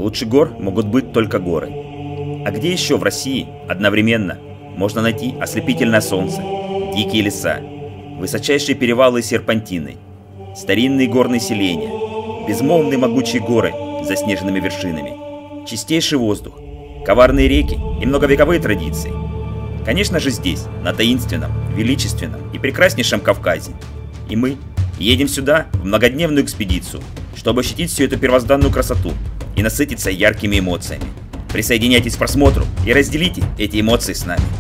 Лучше гор могут быть только горы. А где еще в России одновременно можно найти ослепительное солнце, дикие леса, высочайшие перевалы и серпантины, старинные горные селения, безмолвные могучие горы с заснеженными вершинами, чистейший воздух, коварные реки и многовековые традиции? Конечно же здесь, на таинственном, величественном и прекраснейшем Кавказе. И мы едем сюда в многодневную экспедицию, чтобы ощутить всю эту первозданную красоту и насытиться яркими эмоциями. Присоединяйтесь к просмотру и разделите эти эмоции с нами.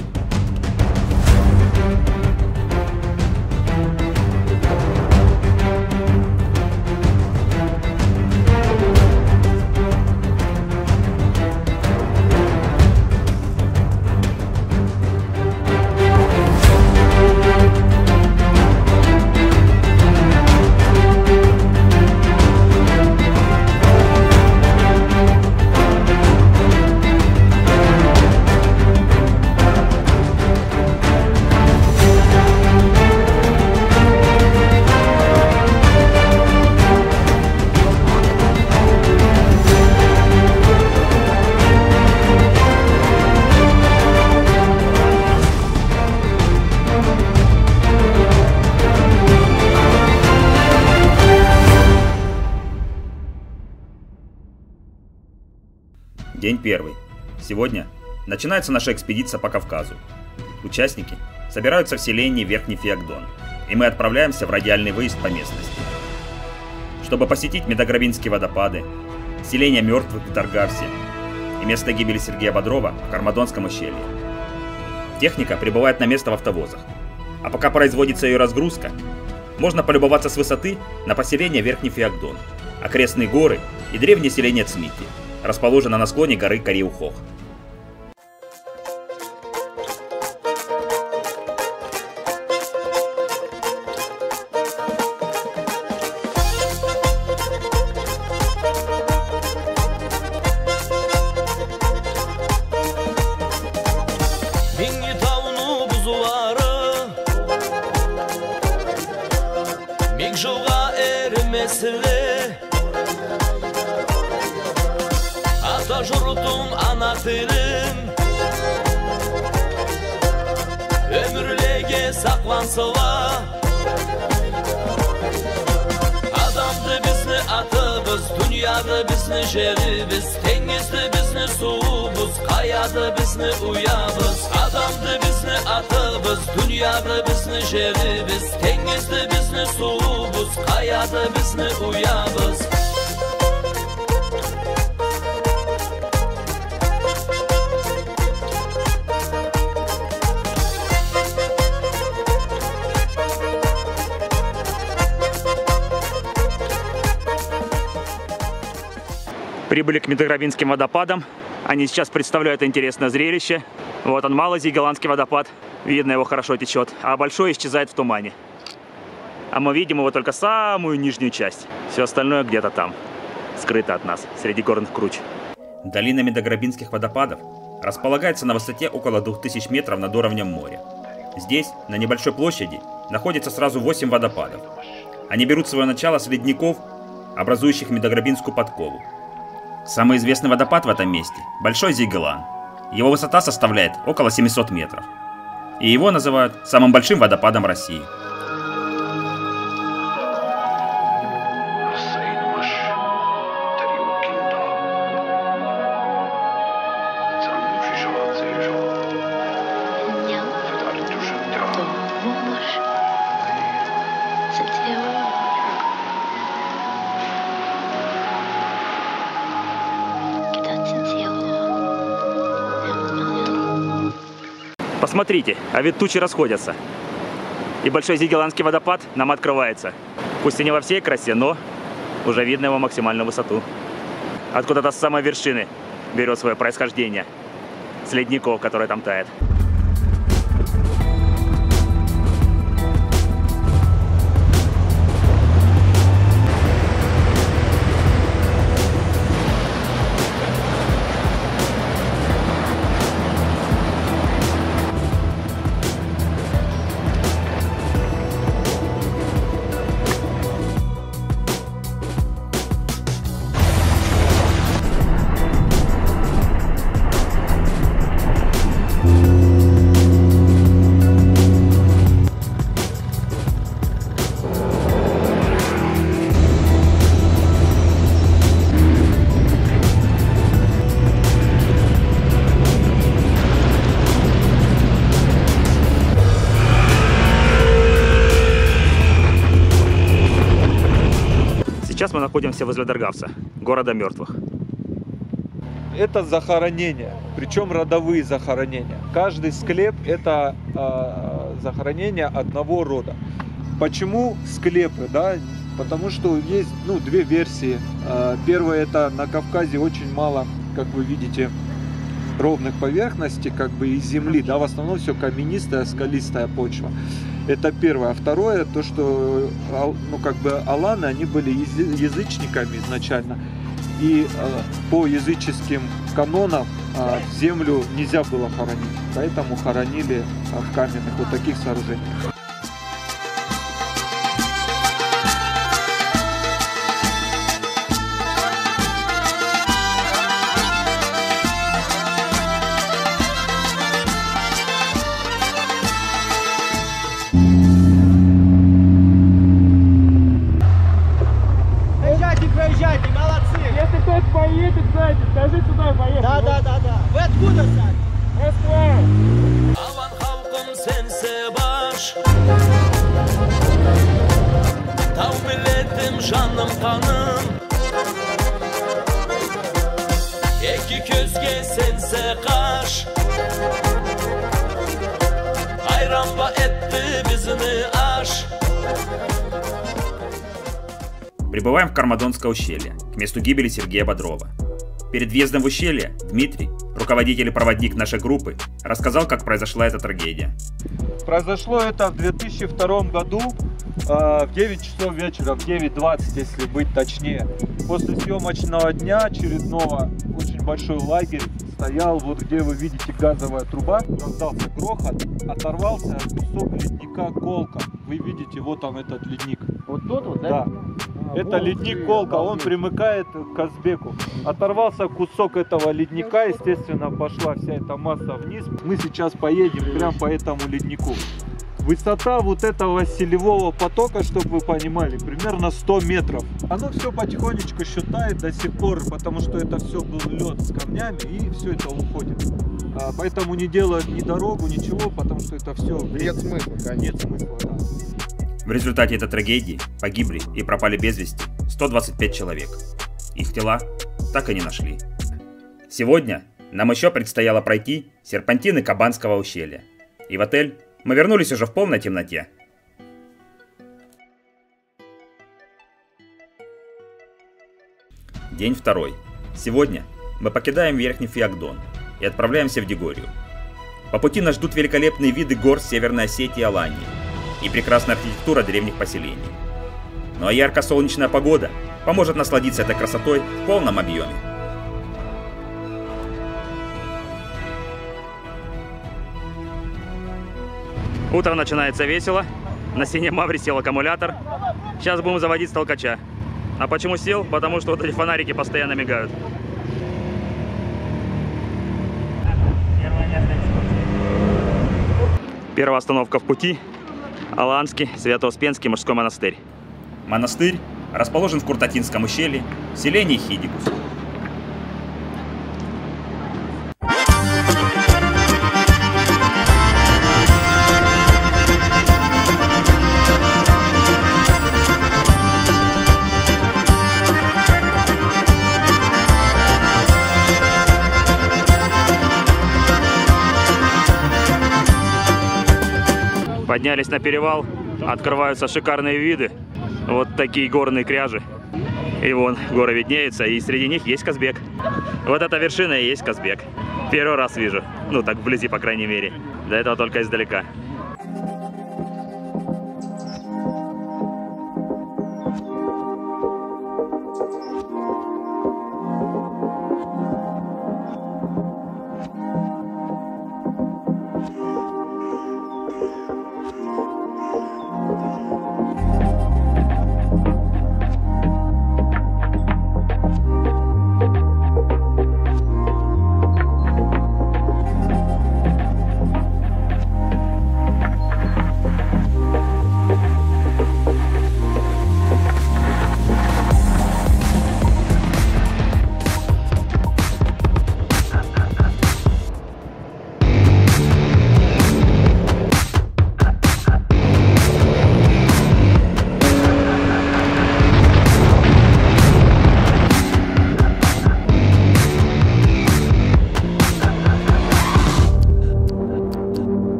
День первый. Сегодня начинается наша экспедиция по Кавказу. Участники собираются в селении Верхний Феогдон, и мы отправляемся в радиальный выезд по местности, чтобы посетить Медограбинские водопады, селение мертвых в Даргавсе и место гибели Сергея Бодрова в Кармадонском ущелье. Техника прибывает на место в автовозах, а пока производится ее разгрузка, можно полюбоваться с высоты на поселение Верхний Феогдон, окрестные горы и древнее селение Цмити, расположено на склоне горы Кариухох. Jurdum ana tilim ömürlege saklansalar adamdı bizni atımız, dünyada bizni жерimiz, dengizdi bizni suumuz, kayadı bizni uyamız. Adamdı bizni atımız, dünyada bizni жерimiz, dengizdi bizni suumuz, kayadı bizni uyamız. Прибыли к Медограбинским водопадам. Они сейчас представляют интересное зрелище. Вот он, малый Зигеланский водопад. Видно, его хорошо течет. А большой исчезает в тумане. А мы видим его только самую нижнюю часть. Все остальное где-то там, скрыто от нас, среди горных круч. Долина Медограбинских водопадов располагается на высоте около 2000 метров над уровнем моря. Здесь, на небольшой площади, находится сразу 8 водопадов. Они берут свое начало с ледников, образующих Медограбинскую подкову. Самый известный водопад в этом месте – Большой Зигелан. Его высота составляет около 700 метров. И его называют самым большим водопадом России. Посмотрите, а ведь тучи расходятся. И Большой Зигеланский водопад нам открывается. Пусть и не во всей красе, но уже видно его максимальную высоту. Откуда-то с самой вершины берет свое происхождение. С ледников, которые там тают. мы находимся возле Даргавца, города мертвых. Это захоронения, причем родовые захоронения. Каждый склеп это захоронение одного рода. Почему склепы? Да? Потому что есть две версии. Первая, это на Кавказе очень мало, как вы видите, ровных поверхностей, как бы из земли, да, в основном все каменистая, скалистая почва. Это первое. А второе, то, что аланы, они были язычниками изначально. И по языческим канонам землю нельзя было хоронить. Поэтому хоронили в каменных вот таких сооружениях. Проезжайте, молодцы! Если кто-то поедет сзади, скажи сюда, поехали. Да. Вы откуда, Сань? Москва. Aman halkım sense baş Tav milletim canım kanım İki közge sense kaş Ayranba etti bizini aş. Прибываем в Кармадонское ущелье, к месту гибели Сергея Бодрова. Перед въездом в ущелье Дмитрий, руководитель и проводник нашей группы, рассказал, как произошла эта трагедия. Произошло это в 2002 году в 9 часов вечера, в 9:20, если быть точнее. После съемочного дня очередного очень большой лагерь стоял, вот где вы видите газовая труба, раздался грохот, оторвался кусок ледника Колка. Вы видите, вот он этот ледник. Вот тот вот, да? Да. Это ледник Колка, он примыкает к Казбеку. Оторвался кусок этого ледника, естественно, пошла вся эта масса вниз. Мы сейчас поедем прямо по этому леднику. Высота вот этого селевого потока, чтобы вы понимали, примерно 100 метров. Оно все потихонечку считает до сих пор, потому что это все был лед с камнями, и все это уходит. Поэтому не делают ни дорогу, ничего, потому что это все... Нет смысла, конечно. Нет смысла, да. В результате этой трагедии погибли и пропали без вести 125 человек. Их тела так и не нашли. Сегодня нам еще предстояло пройти серпантины Кабанского ущелья. И в отель мы вернулись уже в полной темноте. День второй. Сегодня мы покидаем Верхний Феогдон и отправляемся в Дегорию. По пути нас ждут великолепные виды гор Северной Осетии и Алании и прекрасная архитектура древних поселений. Ну а яркая солнечная погода поможет насладиться этой красотой в полном объеме. Утро начинается весело. На стене Маври сел аккумулятор. Сейчас будем заводить с толкача. А почему сел? Потому что вот эти фонарики постоянно мигают. Первая остановка в пути. Аланский Свято-Успенский мужской монастырь. Монастырь расположен в Куртатинском ущелье, в селении Хидикус. Поднялись на перевал, открываются шикарные виды. Вот такие горные кряжи. И вон горы виднеются, и среди них есть Казбек. Вот эта вершина и есть Казбек. Первый раз вижу. Ну так вблизи, по крайней мере. До этого только издалека.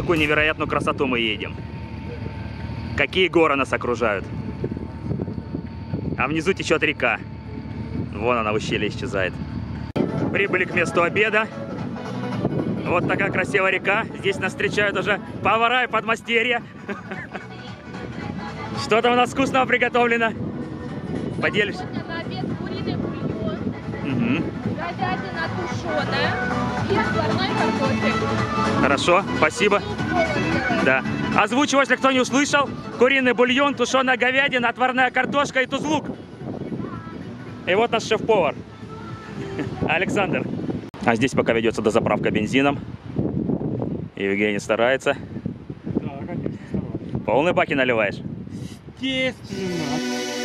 какую невероятную красоту мы едем. Какие горы нас окружают. А внизу течет река. Вон она в ущелье исчезает. Прибыли к месту обеда. Вот такая красивая река. Здесь нас встречают уже повара и подмастерья. Что там у нас вкусного приготовлено? Поделишься? На обед куриный бульон, говядина тушеная и отварной картофель. Хорошо, спасибо. Да. Озвучу, если кто не услышал. Куриный бульон, тушеная говядина, отварная картошка и тузлук. И вот наш шеф-повар Александр. А здесь пока ведется дозаправка бензином. Евгений старается. Да, конечно, стараюсь. Полные баки наливаешь? Естественно.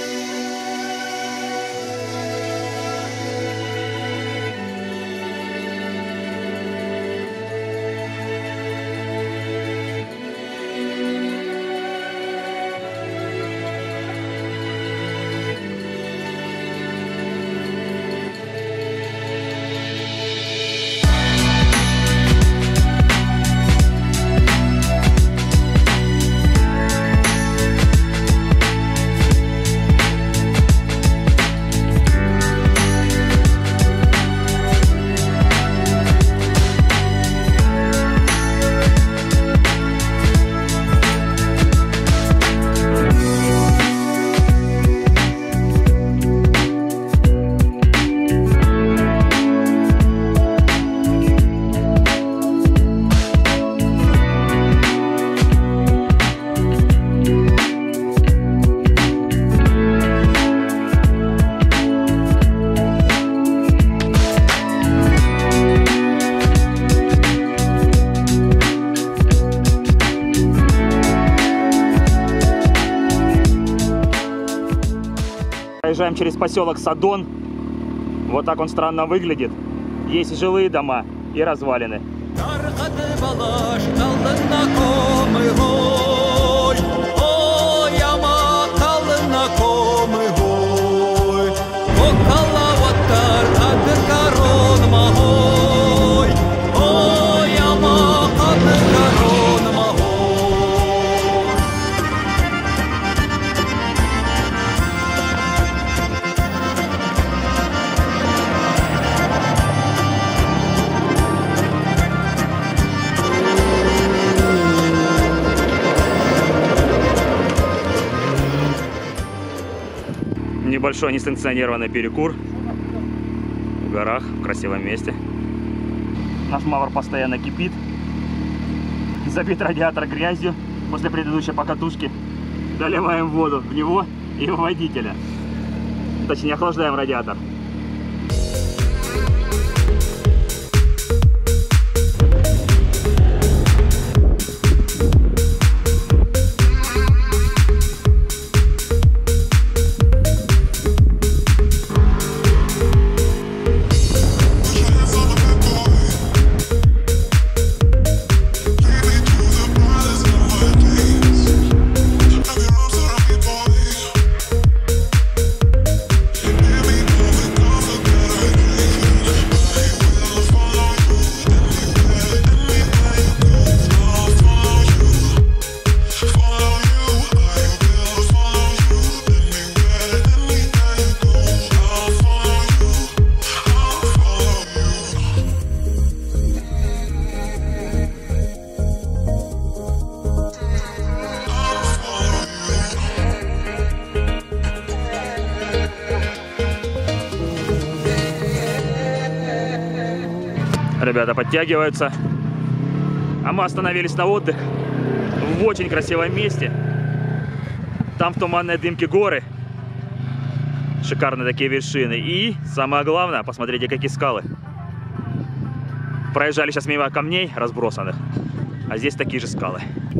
Проезжаем через поселок Садон. Вот так он странно выглядит. Есть жилые дома и развалины. Небольшой несанкционированный перекур в горах, в красивом месте. Наш Мавр постоянно кипит. Забит радиатор грязью после предыдущей покатушки. Доливаем воду в него и в водителя. Точнее, охлаждаем радиатор. Ребята подтягиваются. А мы остановились на отдых в очень красивом месте. Там в туманной дымке горы. Шикарные такие вершины. И самое главное, посмотрите, какие скалы. Проезжали сейчас мимо камней разбросанных. А здесь такие же скалы.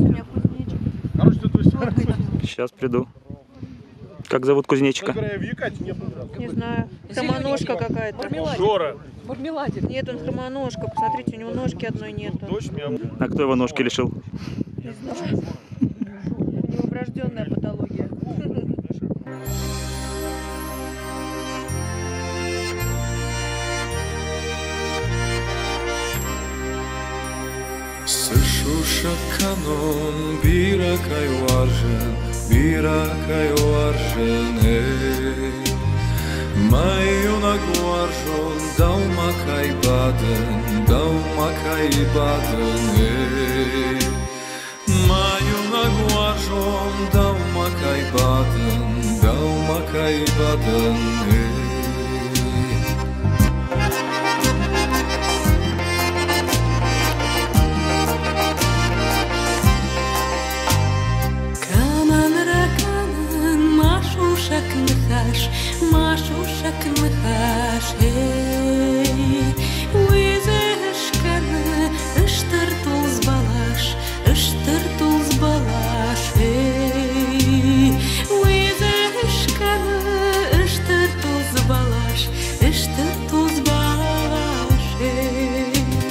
Сейчас приду. Как зовут кузнечика? Не знаю. Хромоножка какая-то. Жора. Нет, он хромоножка. Посмотрите, у него ножки одной нету. А кто его ножки лишил? Не знаю. У него врожденная патология. Слышу Şakkanın bir akay varsın ey Mayuna guarjon dauma kaybadın ey Mayuna guarjon dauma kaybadın ey Машушак мыхаш, эй, уйзешканы, ыштыр тулз балаш, эй, уйзешканы, ыштыр тулз балаш, эй.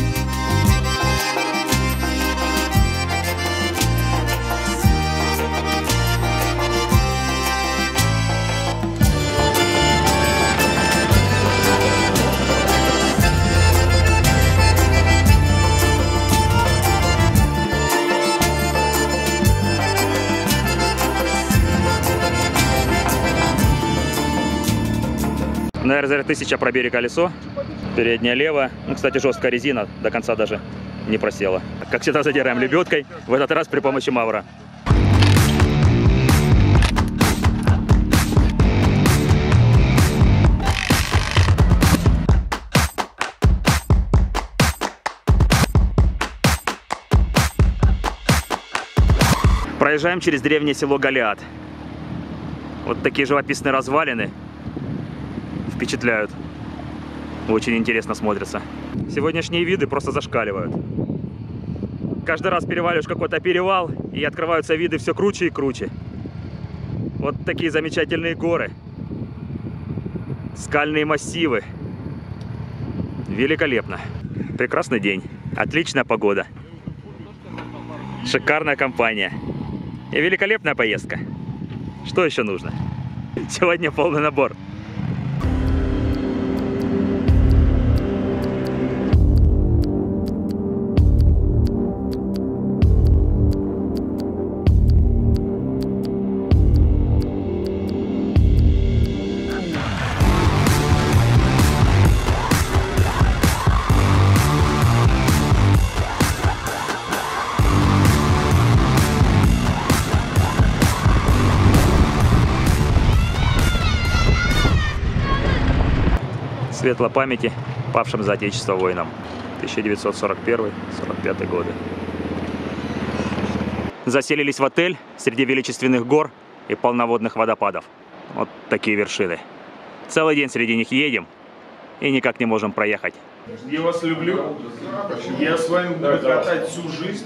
На РЗР-1000 пробили колесо, переднее лево. Ну, кстати, жесткая резина, до конца даже не просела. Как всегда, задираем лебедкой, в этот раз при помощи Мавра. Проезжаем через древнее село Голиат. Вот такие живописные развалины. Впечатляют. Очень интересно смотрятся. Сегодняшние виды просто зашкаливают. Каждый раз переваливаешь какой-то перевал, и открываются виды все круче и круче. Вот такие замечательные горы. Скальные массивы. Великолепно. Прекрасный день. Отличная погода. Шикарная компания. И великолепная поездка. Что еще нужно? Сегодня полный набор. Светлой памяти павшим за Отечество воинам. 1941-45 годы. Заселились в отель среди величественных гор и полноводных водопадов. Вот такие вершины. Целый день среди них едем и никак не можем проехать. Я вас люблю. Я с вами буду катать всю жизнь.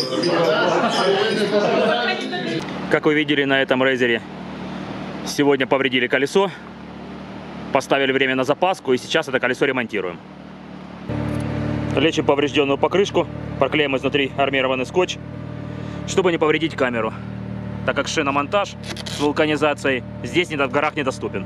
Как вы видели на этом рейзере, сегодня повредили колесо. Поставили время на запаску, и сейчас это колесо ремонтируем. Лечим поврежденную покрышку, проклеим изнутри армированный скотч, чтобы не повредить камеру, так как шиномонтаж с вулканизацией здесь в горах недоступен.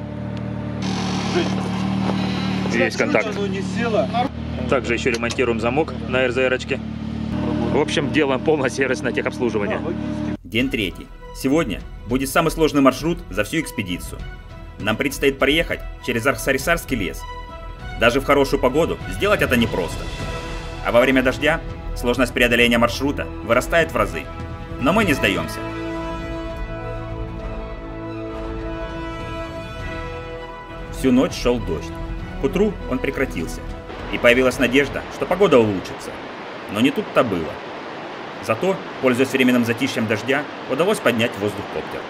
Есть контакт. Также еще ремонтируем замок на РЗР-очке. В общем, делаем полное сервисное техобслуживание. День третий. Сегодня будет самый сложный маршрут за всю экспедицию. Нам предстоит проехать через Архсарисарский лес. Даже в хорошую погоду сделать это непросто. А во время дождя сложность преодоления маршрута вырастает в разы. Но мы не сдаемся. Всю ночь шел дождь. К утру он прекратился. И появилась надежда, что погода улучшится. Но не тут-то было. Зато, пользуясь временным затишьем дождя, удалось поднять в воздух коптер.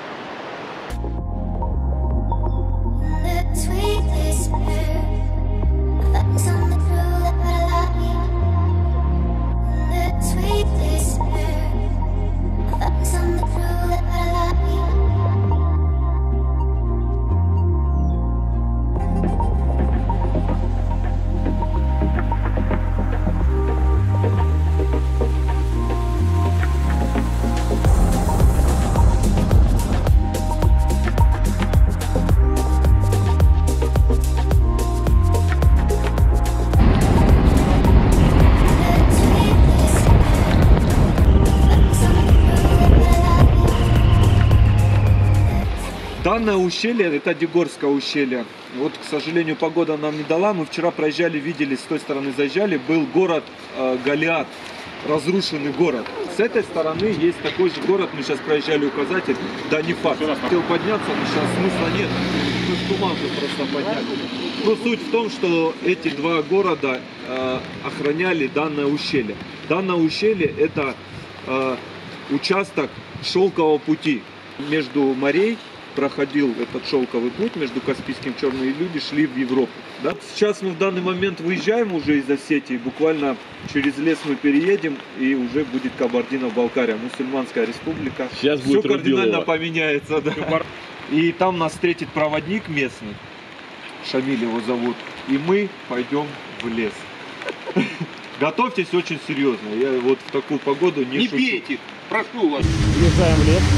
Данное ущелье, это Дегорское ущелье. Вот, к сожалению, погода нам не дала. Мы вчера проезжали, видели, с той стороны заезжали, был город Голиат, разрушенный город. С этой стороны есть такой же город, мы сейчас проезжали указатель, Данифат. Хотел подняться, но сейчас смысла нет, мы туман просто подняли. Но суть в том, что эти два города охраняли данное ущелье. Данное ущелье это участок шелкового пути между морей. Проходил этот шелковый путь между Каспийским и Черным, и люди шли в Европу. Да? Сейчас мы в данный момент выезжаем уже из Осетии, буквально через лес мы переедем, и уже будет Кабардино-Балкария, мусульманская республика. Сейчас все будет кардинально Рубилово. поменяется. Да. И там нас встретит проводник местный, Шамиль его зовут, и мы пойдем в лес. Готовьтесь очень серьезно, я вот в такую погоду не шучу. пейте, прошу вас. Въезжаем в лес.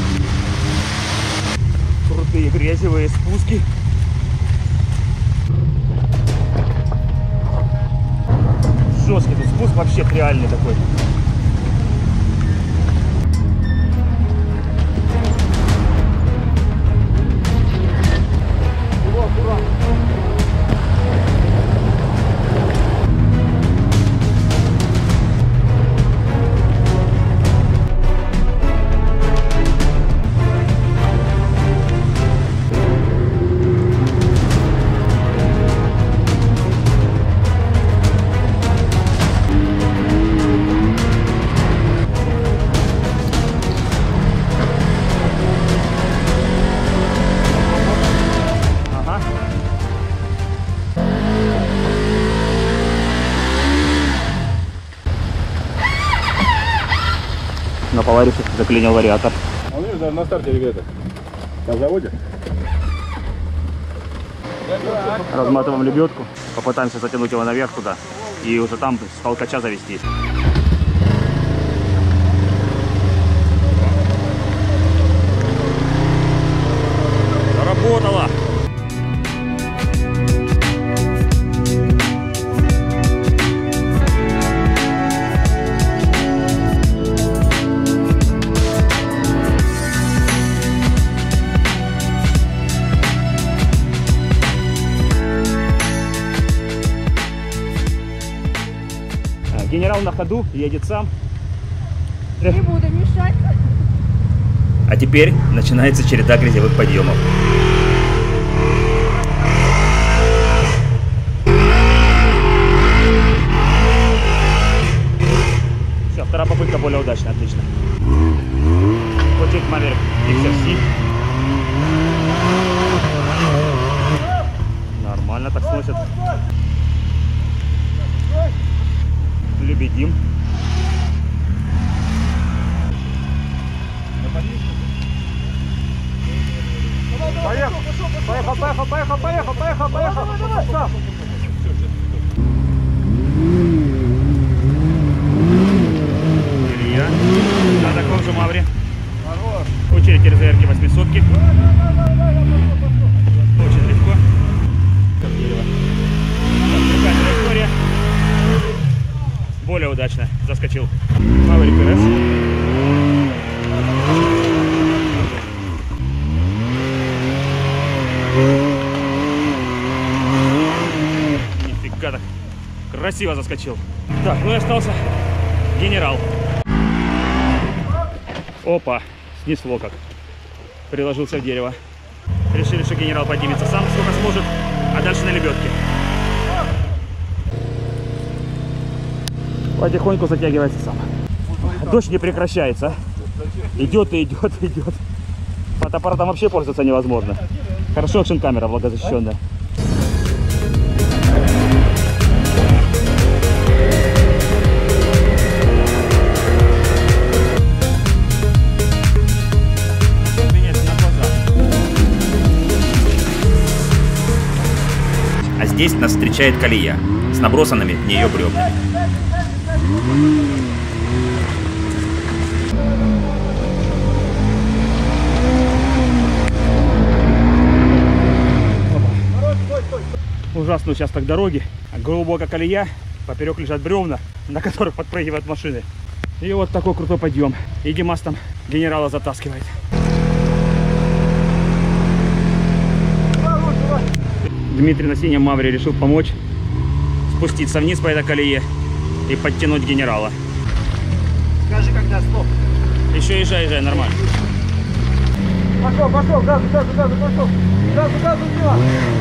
Крутые грязевые спуски. Жесткий тут спуск, вообще реальный такой. На поварише заклинил вариатор. А у него на старте ребята. На заводе. Разматываем лебедку, попытаемся затянуть его наверх туда и уже там с толкача завести. Заработало! Генерал на ходу, едет сам. Не буду мешать. А теперь начинается череда грязевых подъемов. Все, вторая попытка более удачная, отлично. Почек наверх, XRC. Нормально так сносят. Лебедим. Поехал, поехал, поехал, поехал, поехал, поехал, поехал. Илья на таком же мавре. Очередь РЗР-ки 800-ки. Очень легко. Как дерево. Так, другая история. Более удачно. Заскочил. Маврик РС. Нифига так. Красиво заскочил. Так, ну и остался генерал. Опа, снесло как. Приложился в дерево. Решили, что генерал поднимется сам, сколько сможет, а дальше на лебедке. Потихоньку затягивается сам. Дождь не прекращается. Идет и идет и идет. Фотоаппаратом вообще пользоваться невозможно. Хорошо, экшн-камера влагозащищенная. А здесь нас встречает колея с набросанными в нее бревнами. Ужасные сейчас так дороги, глубокая колея, поперек лежат бревна, на которых подпрыгивают машины. И вот такой крутой подъем. И Димас там генерала затаскивает. Дмитрий на синем Мавре решил помочь спуститься вниз по этой колее и подтянуть генерала. Скажи, когда стоп. Еще езжай, нормально. Пошел, газу, пошел. Газу, Дима.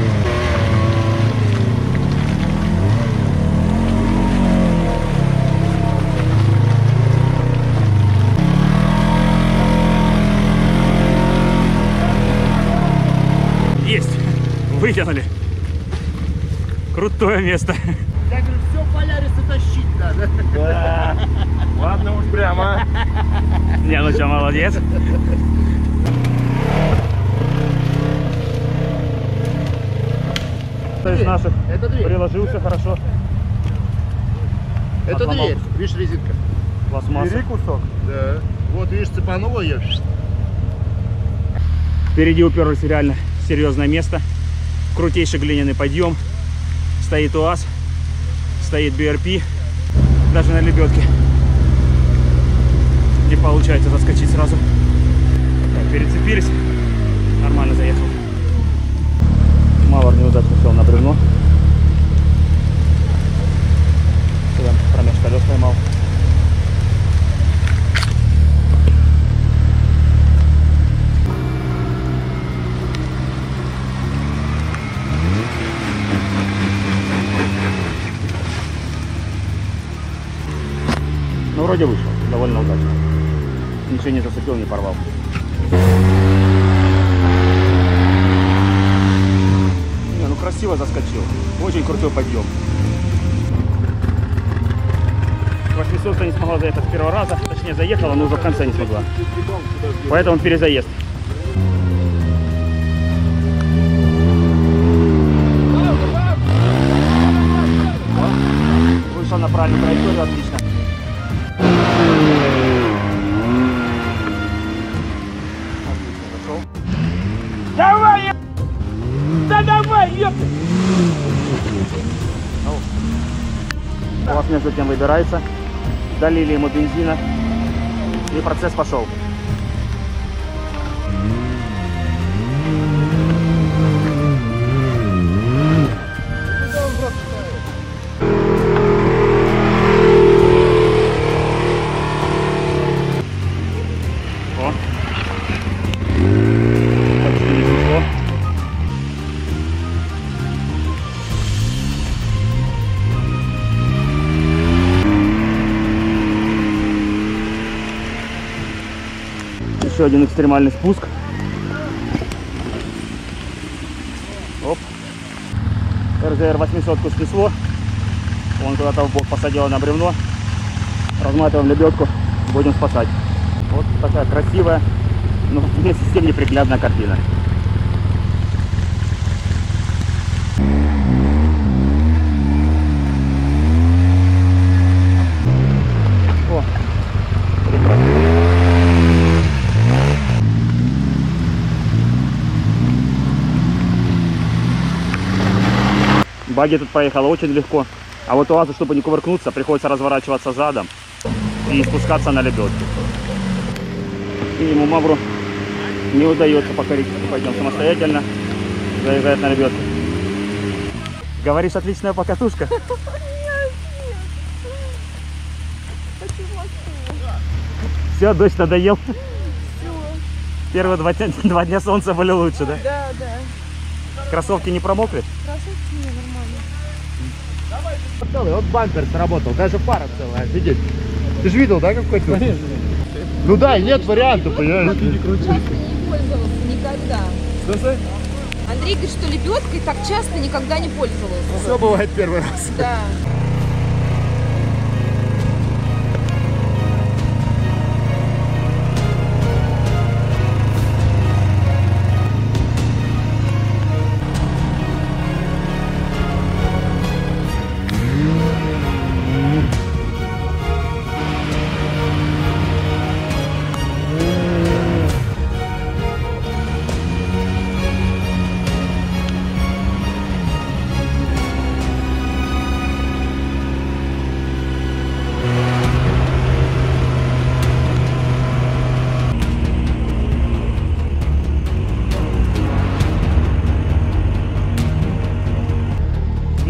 Есть! Вытянули. Крутое место. Я говорю, все Поляриса тащить надо. Да. Ладно уж прямо. Не, ну что, молодец. Кто из наших приложился хорошо. Это Отломал. дверь. Видишь, резинка. Пластмасса. Бери кусок. Да. Вот, видишь, цепанула ее. Впереди уперлись в реально серьезное место. Крутейший глиняный подъем. Стоит УАЗ. Стоит BRP. Даже на лебедке не получается заскочить сразу. Так, перецепились. Нормально заехал. Мавр неудачно сел на бревно. Сюда промеж колес поймал. Ну, вроде вышел, довольно удачно. Ничего не зацепил, не порвал. Не, ну красиво заскочил. Очень крутой подъем. 800 не смогла заехать с первого раза. Точнее, заехала, но уже в конце не смогла. Поэтому перезаезд. Вышел на правильную траекторию, отлично. Давай! Да давай, ёпта! У вас между тем выбирается. Долили ему бензина. И процесс пошел. О. Почти не пришло. Еще один экстремальный спуск. Оп. РЗР 800 снесло. Он куда-то в бок посадила на бревно. Разматываем лебедку. Будем спасать. Вот такая красивая, но вместе с тем неприглядная картина. О, прекрасно. Баги тут поехала очень легко. А вот УАЗу, чтобы не кувыркнуться, приходится разворачиваться задом и спускаться на лебедку. И ему Мавру не удается покорить. Пойдем самостоятельно. Заезжает на лебедку. Говоришь, отличная покатушка. Все, дождь надоел. Первые два дня солнца были лучше, да? Да, да. Кроссовки не промокли? Кроссовки не нормально. Целый, вот бампер сработал, даже фара целая, офигеть. Ты же видел, да, какой то? Ну да, нет вариантов, понимаешь? Часто не пользовался никогда. Что? Андрей говорит, что лебедкой так часто никогда не пользовался. Все бывает первый раз. Да.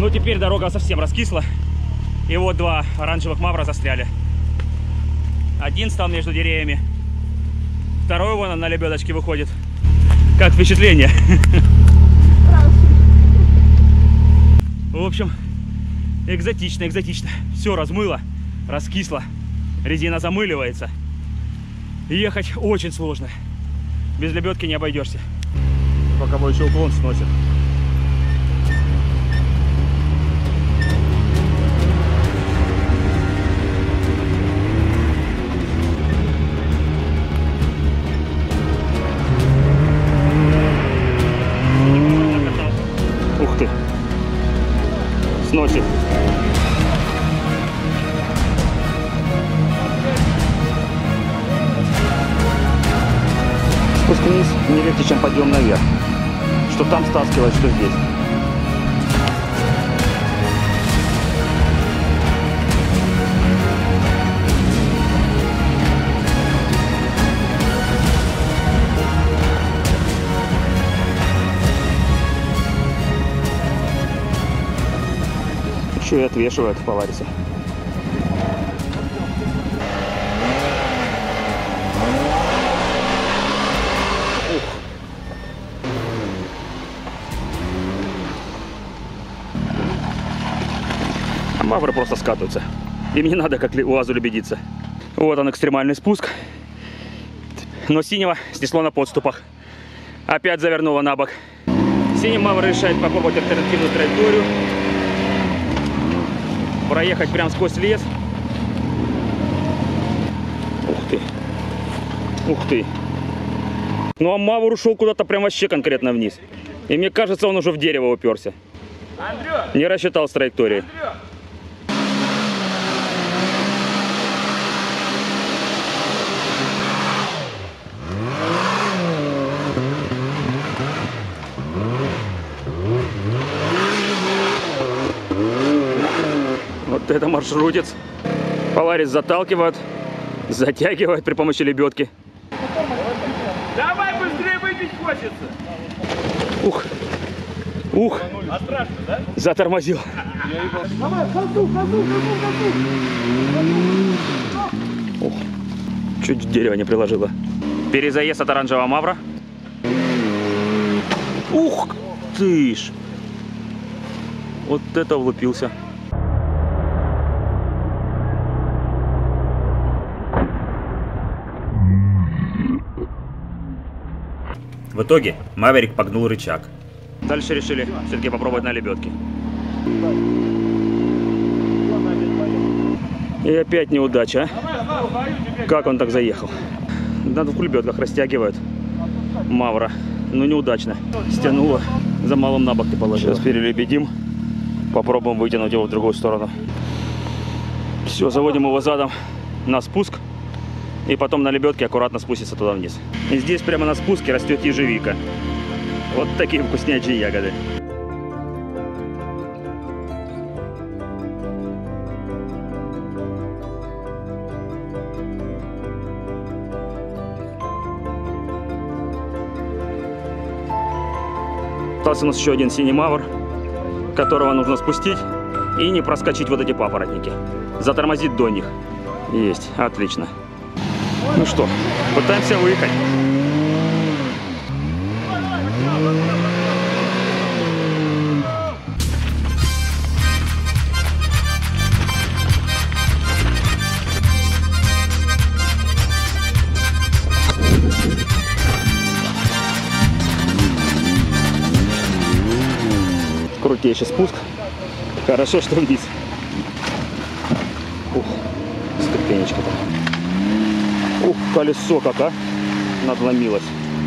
Ну теперь дорога совсем раскисла. И вот два оранжевых мавра застряли. Один стал между деревьями. Второй вон на лебедочке выходит. Как впечатление? В общем, экзотично, экзотично. Все размыло, раскисло. Резина замыливается. Ехать очень сложно. Без лебедки не обойдешься. Пока еще уклон сносит. Ух ты. Сносит. Спуск вниз не легче, чем подъем наверх. Что там стаскивать, что здесь. Еще и отвешивают в Polaris. А мавры просто скатываются. Им не надо, как УАЗу, лебедиться. Вот он, экстремальный спуск. Но синего снесло на подступах. Опять завернуло на бок. Синий мавр решает попробовать альтернативную траекторию. Проехать прямо сквозь лес. Ух ты. Ух ты. Ну а мавр ушел куда-то прям вообще конкретно вниз. И мне кажется, он уже в дерево уперся. Не рассчитал с траекторией. Вот это маршрутец. Polaris заталкивают, затягивают при помощи лебедки. Давай быстрее, выпить хочется. Ух, ух. А страшно, да? Затормозил. Давай, газу. Ух, чуть дерево не приложило. Перезаезд от оранжевого мавра. Ух ты ж. Вот это влупился. В итоге Маверик погнул рычаг. Дальше решили все-таки попробовать на лебедке. И опять неудача, а? Как он так заехал? На двух лебедках растягивают мавра. Ну неудачно. Стянуло, за малым на бок ты положил. Сейчас перелебедим. Попробуем вытянуть его в другую сторону. Все, заводим его задом на спуск. И потом на лебедке аккуратно спустится туда вниз. И здесь прямо на спуске растет ежевика. Вот такие вкуснячие ягоды. Остался у нас еще один синий мавр, которого нужно спустить и не проскочить вот эти папоротники. Затормозить до них. Есть, отлично. Ну что, пытаемся выехать. Крутейший спуск. Хорошо, что вниз. Ух, ступенечка-то. Ух, колесо как, а? Надломилось.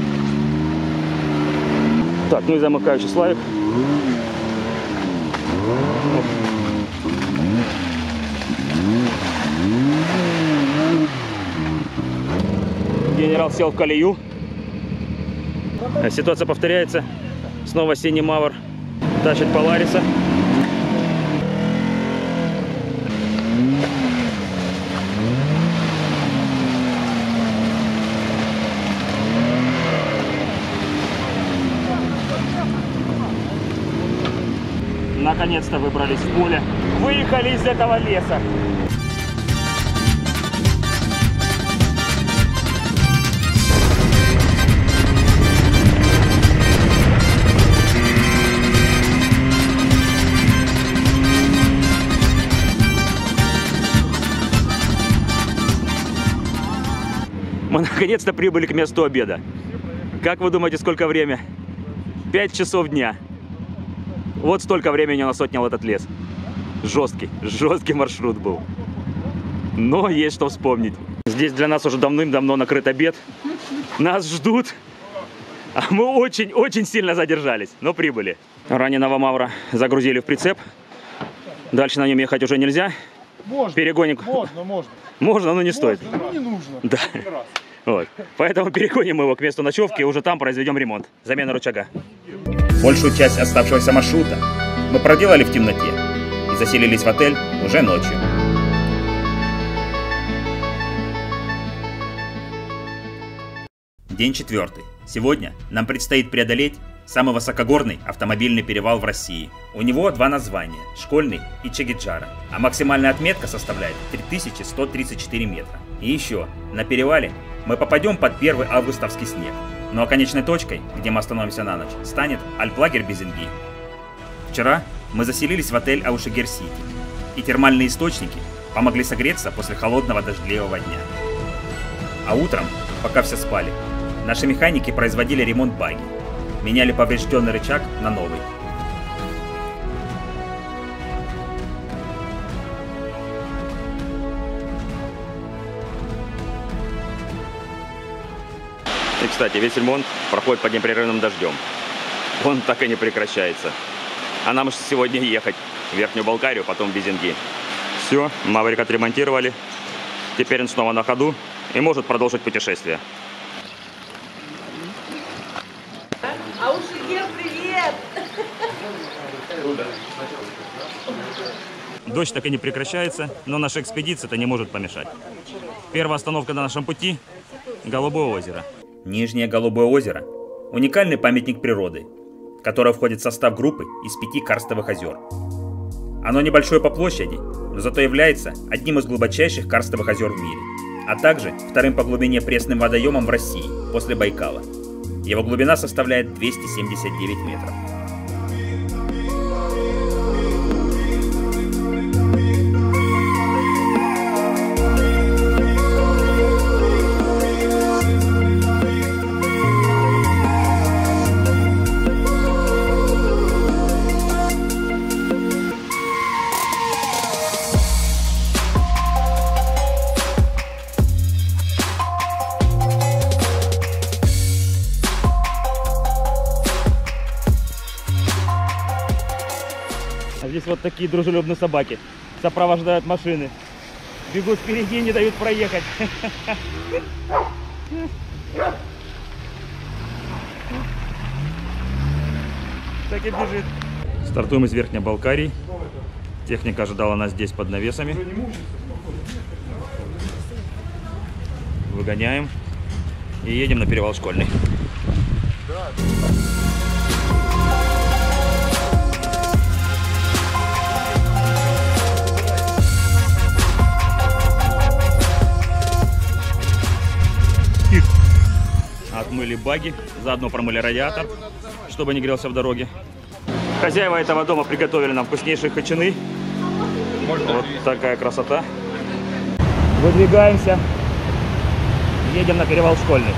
Так, ну и замыкающий слайд. Генерал сел в колею. Ситуация повторяется. Снова синий мавр тащит Polaris. Наконец-то выбрались в поле. Выехали из этого леса. Мы наконец-то прибыли к месту обеда. Как вы думаете, сколько время? 5 часов дня. Вот столько времени у нас отнял этот лес. Жесткий маршрут был. Но есть что вспомнить. Здесь для нас уже давным-давно накрыт обед. Нас ждут. А мы очень сильно задержались, но прибыли. Раненого мавра загрузили в прицеп. Дальше на нем ехать уже нельзя. Можно. Перегоним. Можно. Можно, но не стоит. Но не нужно. Да. Вот. Поэтому перегоним его к месту ночевки и уже там произведем ремонт. Замена рычага. Большую часть оставшегося маршрута мы проделали в темноте и заселились в отель уже ночью. День 4. Сегодня нам предстоит преодолеть самый высокогорный автомобильный перевал в России. У него два названия – Школьный и Чагиджара, а максимальная отметка составляет 3134 метра. И еще, на перевале мы попадем под первый августовский снег. Ну а конечной точкой, где мы остановимся на ночь, станет альплагерь Безенги. Вчера мы заселились в отель Аушигер-Сити, и термальные источники помогли согреться после холодного дождливого дня. А утром, пока все спали, наши механики производили ремонт багги, меняли поврежденный рычаг на новый. И, кстати, весь ремонт проходит под непрерывным дождем. Он так и не прекращается. А нам же сегодня ехать в Верхнюю Балкарию, потом в Безенги. Все, Маврик отремонтировали. Теперь он снова на ходу и может продолжить путешествие. Аушигер, привет! Дождь так и не прекращается, но наша экспедиция-то не может помешать. Первая остановка на нашем пути – Голубое озеро. Нижнее Голубое озеро – уникальный памятник природы, который входит в состав группы из 5 карстовых озер. Оно небольшое по площади, но зато является одним из глубочайших карстовых озер в мире, а также вторым по глубине пресным водоемом в России после Байкала. Его глубина составляет 279 метров. Здесь вот такие дружелюбные собаки сопровождают машины. Бегут впереди, не дают проехать. Так и бежит. Стартуем из Верхней Балкарии. Техника ожидала нас здесь под навесами. Выгоняем и едем на перевал Школьный. Отмыли багги, заодно промыли радиатор, чтобы не грелся в дороге. Хозяева этого дома приготовили нам вкуснейшие хачины. Вот такая красота. Выдвигаемся, едем на перевал Школьный.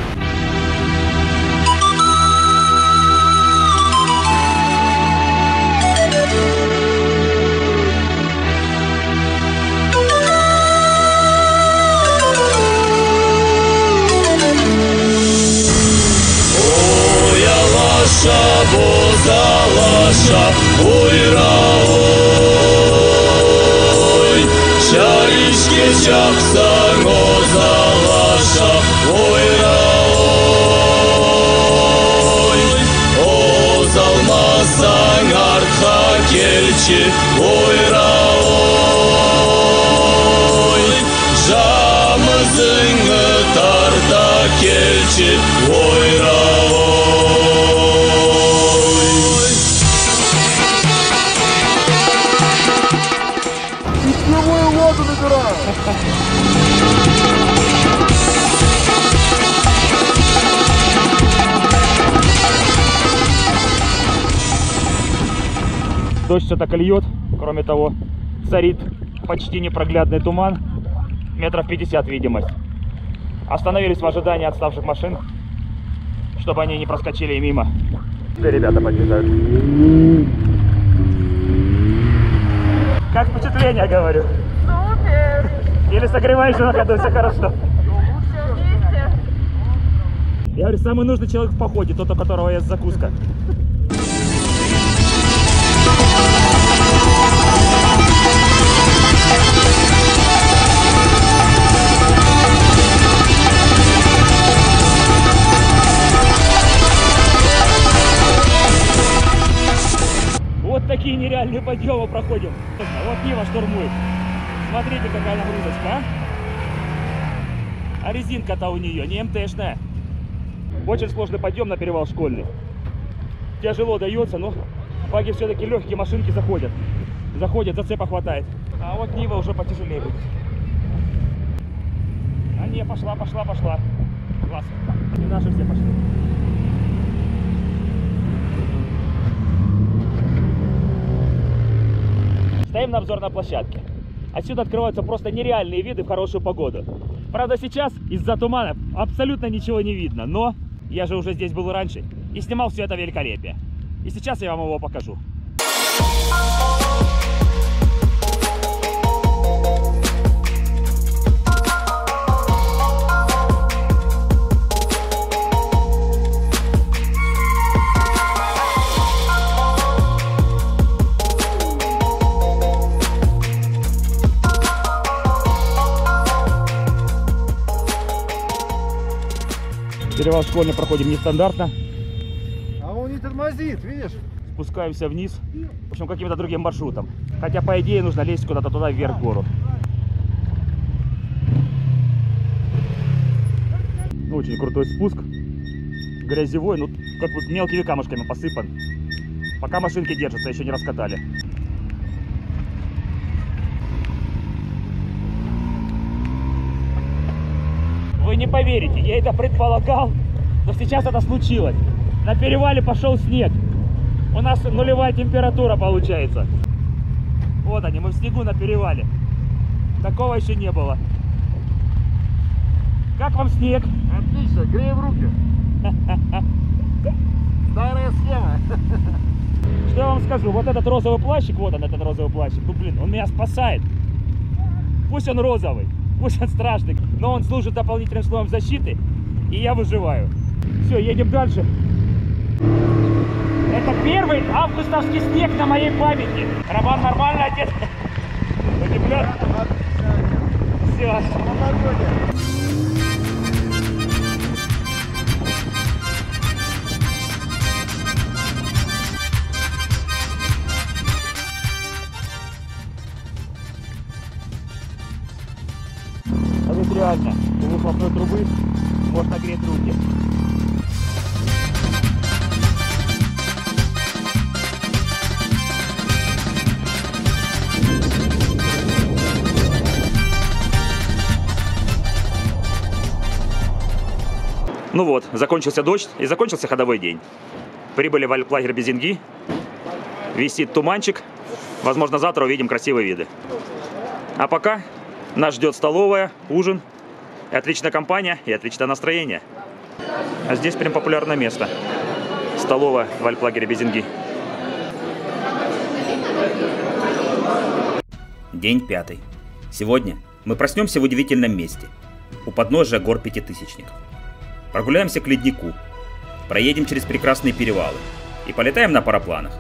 Бозалаша, ой-ра-ой, чаришке чапсан озалаша, ой-ра-ой, озалмасан артха келчи, ой-ра-ой, жамызыңы тарта келчи, ой-ра-ой. Дождь все-таки льет. Кроме того, царит почти непроглядный туман. Метров 50 видимость. Остановились в ожидании отставших машин, чтобы они не проскочили мимо. Ребята подъезжают. Как впечатление, говорю? Супер! Или согреваешься на ходу, все хорошо? Все вместе. Я говорю, самый нужный человек в походе, тот, у которого есть закуска. Вот такие нереальные подъемы проходим. Вот Нива штурмует. Смотрите, какая нагрузочка, а резинка-то у нее не МТшная. Очень сложный подъем на перевал Школьный. Тяжело дается, но баги все-таки легкие, машинки заходят. Заходят, зацепа хватает. А вот Нива уже потяжелее будет. А не, пошла. Класс. И наши все пошли. Стоим на обзорной площадке. Отсюда открываются просто нереальные виды в хорошую погоду. Правда, сейчас из-за тумана абсолютно ничего не видно, но я же уже здесь был раньше и снимал все это великолепие. И сейчас я вам его покажу. Перевал Школьный проходим нестандартно. А он не тормозит, видишь? Спускаемся вниз. В общем, каким-то другим маршрутом. Хотя, по идее, нужно лезть куда-то туда, вверх, в гору. Очень крутой спуск. Грязевой, ну, как вот мелкими камушками посыпан. Пока машинки держатся, еще не раскатали. Вы не поверите, я это предполагал, но сейчас это случилось. На перевале пошел снег. У нас нулевая температура получается. Вот они, мы в снегу на перевале. Такого еще не было. Как вам снег? Отлично, греем руки. Старая схема. Что я вам скажу, вот этот розовый плащик, вот он, этот розовый плащик, ну блин, он меня спасает. Пусть он розовый, пусть он страшный, но он служит дополнительным слоем защиты, и я выживаю. Все, едем дальше. Это первый августовский снег на моей памяти. Роман нормально одет? Удивлен? Все. А ведь реально, у выхлопной трубы можно греть руки. Ну вот, закончился дождь и закончился ходовой день. Прибыли в альплагерь Безинги. Висит туманчик. Возможно, завтра увидим красивые виды. А пока нас ждет столовая, ужин, и отличная компания, и отличное настроение. А здесь прям популярное место. Столовая в альплагере Безинги. День 5. Сегодня мы проснемся в удивительном месте. У подножия гор Пятитысячников. Прогуляемся к леднику. Проедем через прекрасные перевалы. И полетаем на парапланах.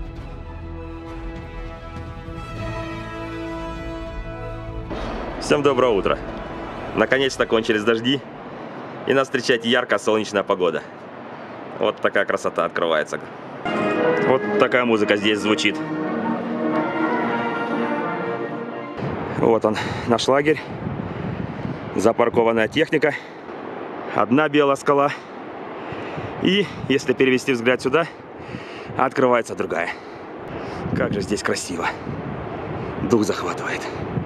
Всем доброе утро. Наконец-то кончились дожди, и нас встречает яркая солнечная погода. Вот такая красота открывается. Вот такая музыка здесь звучит. Вот он, наш лагерь. Запаркованная техника. Одна белая скала. И, если перевести взгляд сюда, открывается другая. Как же здесь красиво. Дух захватывает.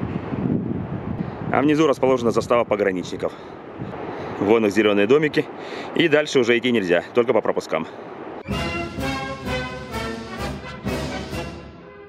А внизу расположена застава пограничников. Вон их зеленые домики. И дальше уже идти нельзя, только по пропускам.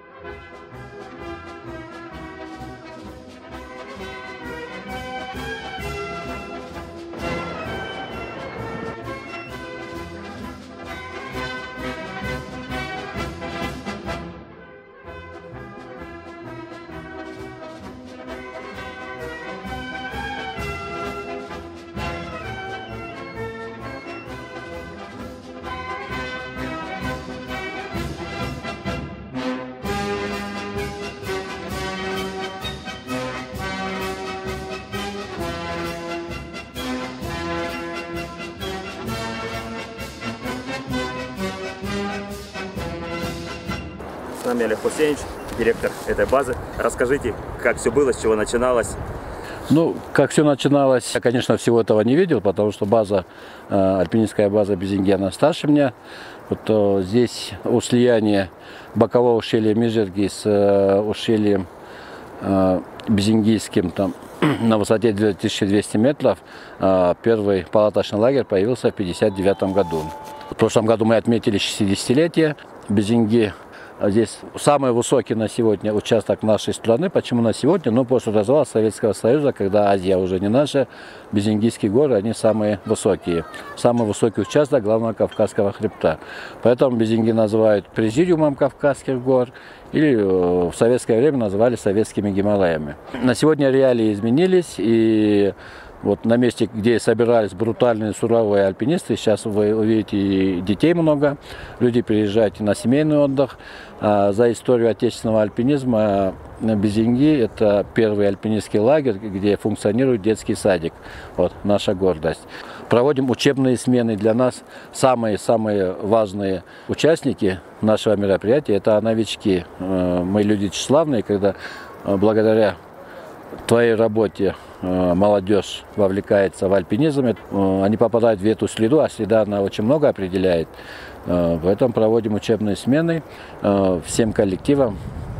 нами Олег Хусейнович, директор этой базы. Расскажите, как все было, с чего начиналось? Ну, как все начиналось, я, конечно, всего этого не видел, потому что база, альпинистская база Безенги, она старше меня. Вот здесь у слияния бокового ущелья Межерги с ущельем Безенгийским, там на высоте 2200 метров, первый палаточный лагерь появился в 1959 году. В прошлом году мы отметили 60-летие Безенги. Здесь самый высокий на сегодня участок нашей страны. Почему на сегодня? Ну, после развала Советского Союза, когда Азия уже не наша, Безенгийские горы, они самые высокие. Самый высокий участок Главного Кавказского хребта. Поэтому Безенги называют президиумом Кавказских гор, или в советское время называли советскими Гималаями. На сегодня реалии изменились, и вот на месте, где собирались брутальные, суровые альпинисты, сейчас вы увидите и детей много, люди приезжают на семейный отдых. За историю отечественного альпинизма Безенги – это первый альпинистский лагерь, где функционирует детский садик. Вот наша гордость. Проводим учебные смены. Для нас самые важные участники нашего мероприятия – это новички. Мы люди тщеславные, когда благодаря твоей работе молодежь вовлекается в альпинизм, они попадают в эту среду, а среда она очень много определяет. Поэтому проводим учебные смены всем коллективам.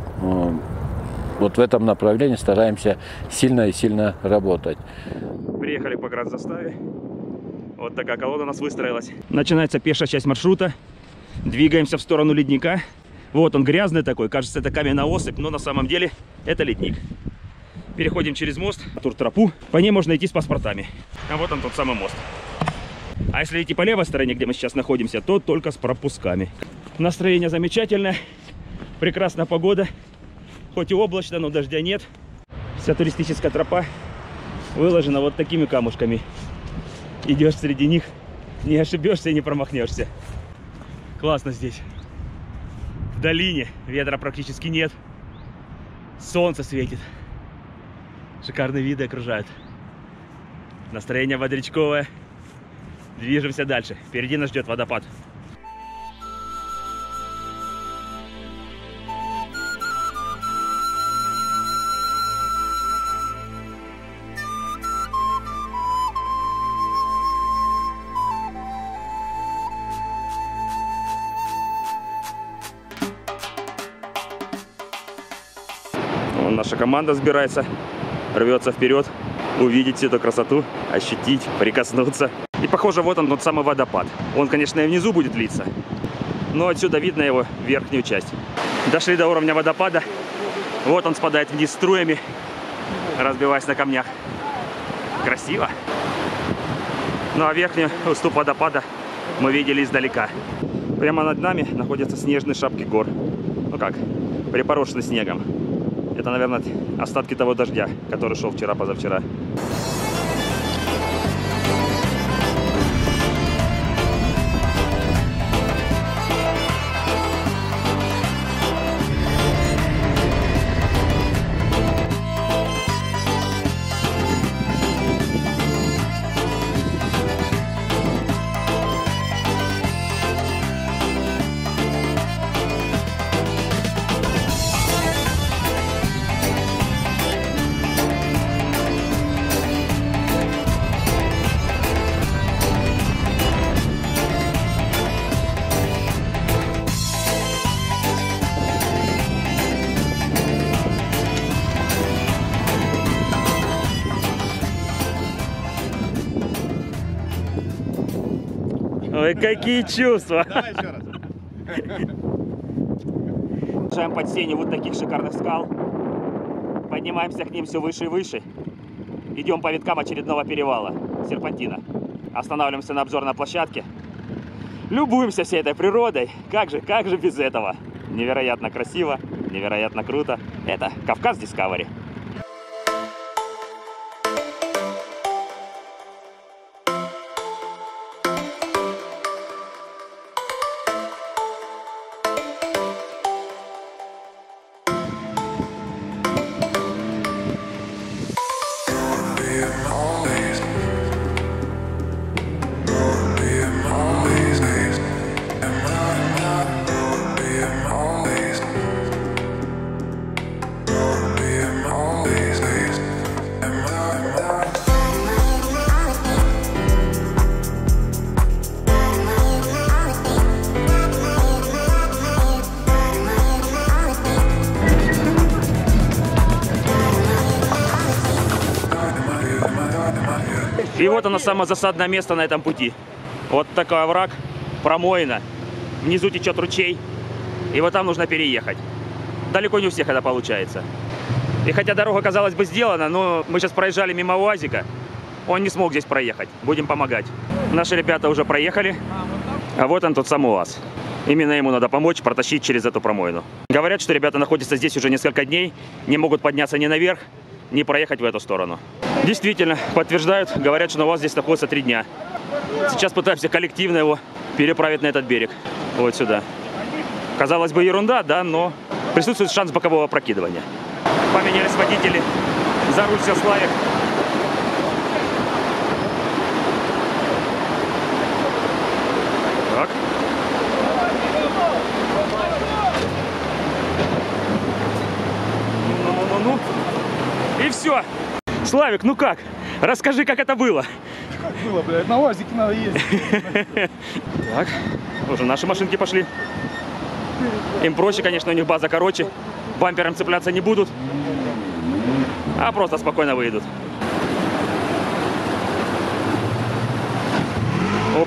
Вот в этом направлении стараемся сильно и сильно работать. Приехали по градзаставе. Вот такая колонна у нас выстроилась. Начинается пешая часть маршрута. Двигаемся в сторону ледника. Вот он грязный такой, кажется, это каменная осыпь, но на самом деле это ледник. Переходим через мост, туртропу. По ней можно идти с паспортами. А вот он тот самый мост. А если идти по левой стороне, где мы сейчас находимся, то только с пропусками. Настроение замечательное. Прекрасная погода. Хоть и облачно, но дождя нет. Вся туристическая тропа выложена вот такими камушками. Идешь среди них, не ошибешься и не промахнешься. Классно здесь. В долине ветра практически нет. Солнце светит. Шикарные виды окружают. Настроение бодрячковое. Движемся дальше. Впереди нас ждет водопад. Вон наша команда сбирается. Рвется вперед, увидеть всю эту красоту, ощутить, прикоснуться. И похоже, вот он, тот самый водопад. Он, конечно, и внизу будет литься, но отсюда видно его верхнюю часть. Дошли до уровня водопада. Вот он спадает вниз струями, разбиваясь на камнях. Красиво. Ну а верхний уступ водопада мы видели издалека. Прямо над нами находятся снежные шапки гор. Ну как, припорошены снегом. Это, наверное, остатки того дождя, который шел вчера-позавчера. Ой, какие чувства! Давай еще раз. Приезжаем под сенью вот таких шикарных скал. Поднимаемся к ним все выше и выше. Идем по виткам очередного перевала, серпантина. Останавливаемся на обзорной площадке. Любуемся всей этой природой. Как же без этого? Невероятно красиво, невероятно круто. Это Кавказ Discovery. И вот оно самое засадное место на этом пути. Вот такой овраг, промоина. Внизу течет ручей. И вот там нужно переехать. Далеко не у всех это получается. И хотя дорога, казалось бы, сделана, но мы сейчас проезжали мимо УАЗика. Он не смог здесь проехать. Будем помогать. Наши ребята уже проехали. А вот он, тот самый УАЗ. Именно ему надо помочь протащить через эту промоину. Говорят, что ребята находятся здесь уже несколько дней. Не могут подняться ни наверх, ни проехать в эту сторону. Действительно, подтверждают. Говорят, что УАЗ здесь находится 3 дня. Сейчас пытаемся коллективно его переправить на этот берег. Вот сюда. Казалось бы, ерунда, да, но присутствует шанс бокового опрокидывания. Поменялись водители. За руль сел Славик. Так. Ну. И все. Славик, ну как? Расскажи, как это было. Как было, блядь? На УАЗике надо ездить. Так, уже наши машинки пошли. Им проще, конечно, у них база короче. Бампером цепляться не будут, а просто спокойно выйдут. Оп.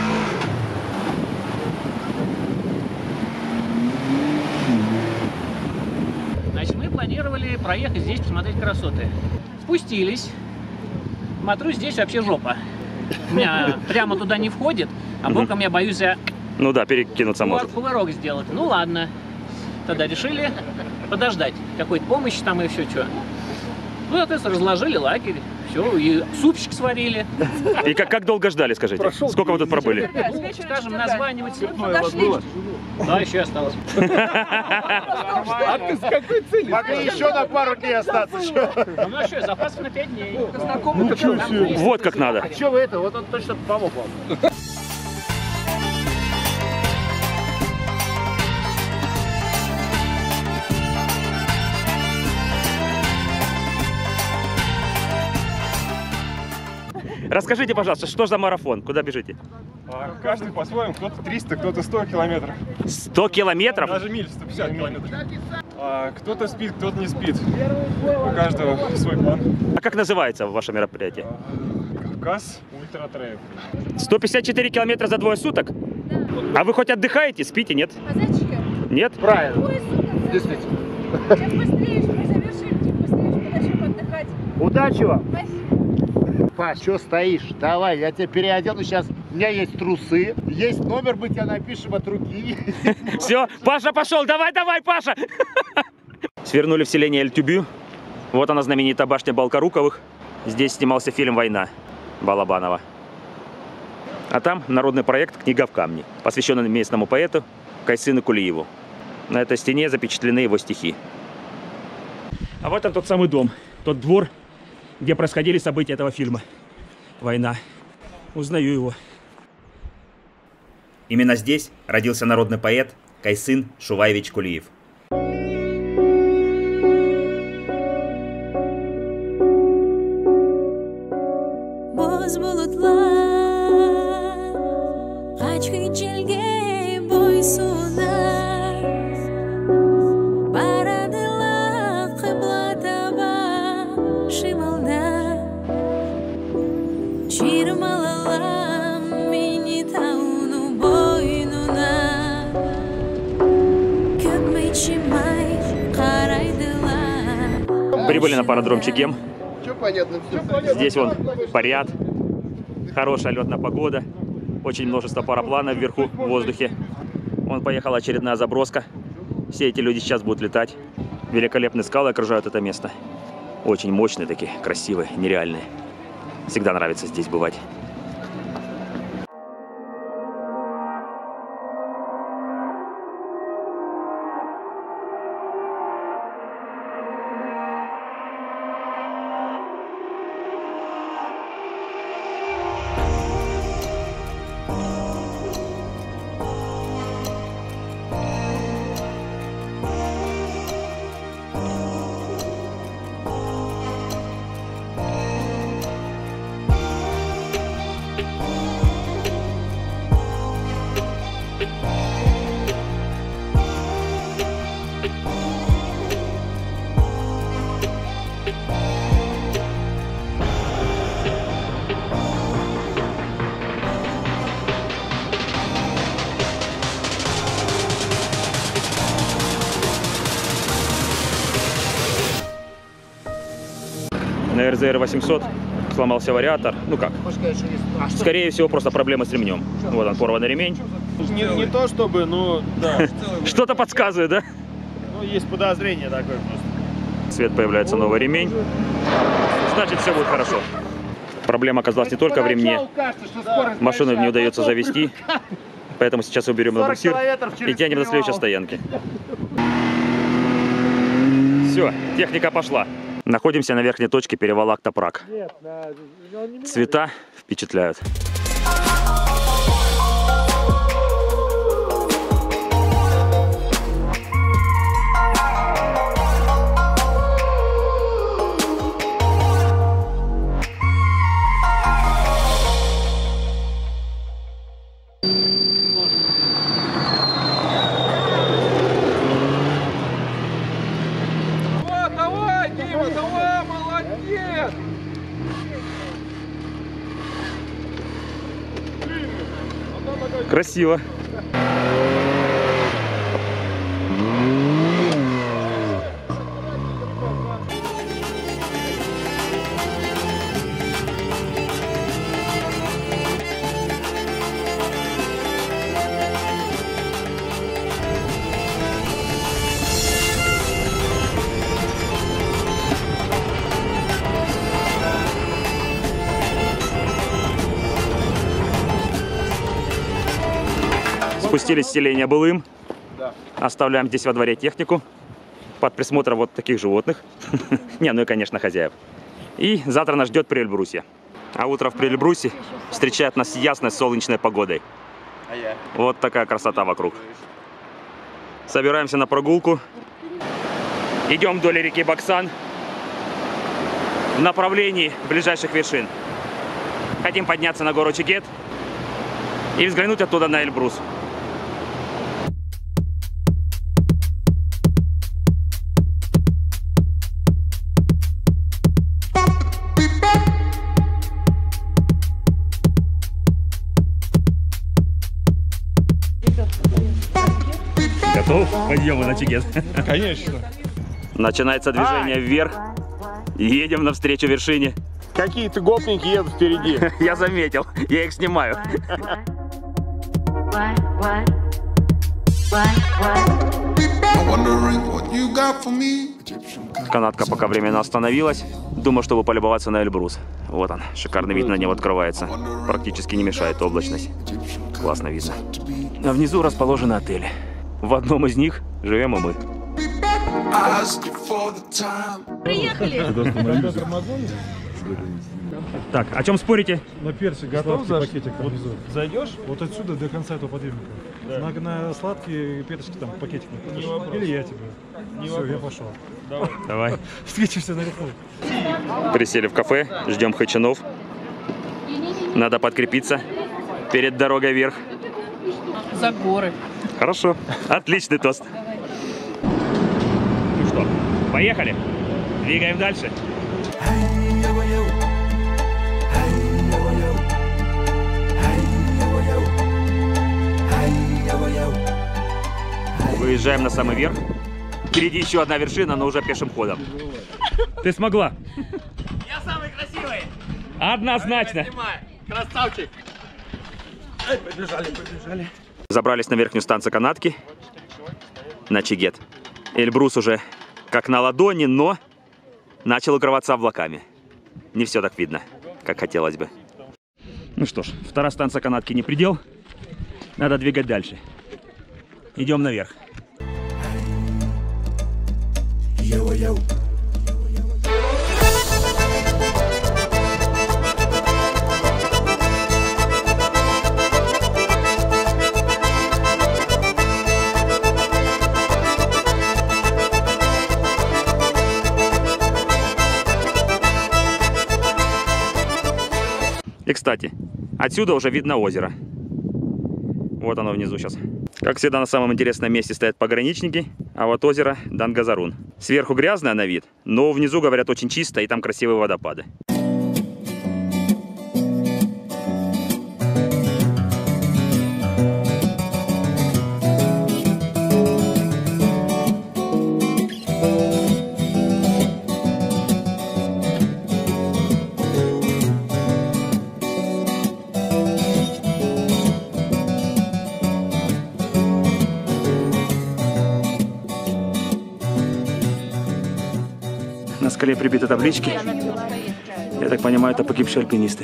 Значит, мы планировали проехать здесь, посмотреть красоты. Спустились. Смотрю, здесь вообще жопа. У меня прямо туда не входит, а боком я боюсь ну да, перекинуться может. Кувырок сделать. Ну ладно. Тогда решили подождать какой-то помощи там и все что. Ну, соответственно, разложили лагерь, все, и супчик сварили. И как долго ждали, скажите? Сколько вы тут пробыли? Ну, скажем, названивать было. Да, еще осталось. А ты с какой целью? Могли еще на пару дней остаться. Ну, что, запасов на 5 дней. Вот как надо. А что вы это? Вот он точно помог вам. Расскажите, пожалуйста, что за марафон? Куда бежите? Каждый по-своему. Кто-то 300, кто-то 100 километров. 100 километров? Даже миль 150 километров. Кто-то спит, кто-то не спит. У каждого свой план. А как называется ваше мероприятие? Кавказ Ультра Трейл. 154 километра за 2 суток? Да. А вы хоть отдыхаете, спите, нет? А зачем? Нет? Правильно. Действительно. Чем быстрее мы завершим, тем быстрее начнем отдыхать. Удачи вам! Спасибо. Паш, что стоишь? Давай, я тебя переодену сейчас. У меня есть трусы, есть номер, мы тебя напишем от руки. Все, Паша пошел, давай, Паша! Свернули в селение Эль-Тюбю. Вот она, знаменитая башня Балкаруковых. Здесь снимался фильм «Война» Балабанова. А там народный проект «Книга в камне», посвященный местному поэту Кайсыну Кулиеву. На этой стене запечатлены его стихи. А вот он тот самый дом, тот двор, где происходили события этого фильма «Война». Узнаю его. Именно здесь родился народный поэт Кайсын Шуваевич Кулиев. Прибыли на пародром Чегем. Здесь вон парят. Хорошая летная погода. Очень множество парапланов вверху в воздухе. Вон поехала очередная заброска. Все эти люди сейчас будут летать. Великолепные скалы окружают это место. Очень мощные такие, красивые, нереальные. Всегда нравится здесь бывать. на РЗР 800 сломался вариатор. Ну как? Скорее всего, просто проблема с ремнем. Вот он, порванный ремень. Не то чтобы, но да. Что-то подсказывает, да? Ну, есть подозрение такое просто. Свет появляется новый ремень. Значит, все будет хорошо. Проблема оказалась не только в ремне. Машину не удается завести. Поэтому сейчас уберем на буксир и тянем до следующей стоянки. Все, техника пошла. Находимся на верхней точке перевала Актопрак. Цвета впечатляют. Давай, Дима, давай, молодец! Красиво. Спустились с селения Былым. Оставляем здесь во дворе технику под присмотром вот таких животных. Не, ну и, конечно, хозяев. И завтра нас ждет Прельбрусье. А утро в Прельбрусе встречает нас ясной солнечной погодой. Вот такая красота вокруг. Собираемся на прогулку. Идем вдоль реки Баксан в направлении ближайших вершин. Хотим подняться на гору Чегет и взглянуть оттуда на Эльбрус. Готов? Подъемы на Чегет. Конечно. Начинается движение вверх. Едем навстречу вершине. Какие-то гопники едут впереди. Я заметил. Я их снимаю. Канатка пока временно остановилась. Думаю, чтобы полюбоваться на Эльбрус. Вот он. Шикарный вид на него открывается. Практически не мешает облачность. Классно видно. А внизу расположены отели. В одном из них живем и мы. Приехали! Так, о чем спорите? На персик готов за пакетик вот внизу. Зайдешь? Вот отсюда до конца этого подъемника. Да. На сладкие персики там пакетик. Не вопрос. Или я тебе. Не Все, вопрос. я пошел. Давай. Давай. Встретимся наверху. Присели в кафе, ждем хачинов. Надо подкрепиться перед дорогой вверх. За горы. Хорошо. Отличный тост. Ну что, поехали? Двигаем дальше. Выезжаем на самый верх. Впереди еще одна вершина, но уже пешим ходом. Ты смогла. Я самый красивый. Однозначно. Красавчик. Побежали. Забрались на верхнюю станцию канатки. На Чегет. Эльбрус уже как на ладони, но начал укрываться облаками. Не все так видно, как хотелось бы. Ну что ж, вторая станция канатки не предел. Надо двигать дальше. Идем наверх. И, кстати, отсюда уже видно озеро. Вот оно внизу сейчас. Как всегда, на самом интересном месте стоят пограничники, а вот озеро Дангазарун. Сверху грязное на вид, но внизу, говорят, очень чисто, и там красивые водопады. скале прибиты таблички. Я так понимаю, это погибшие альпинисты.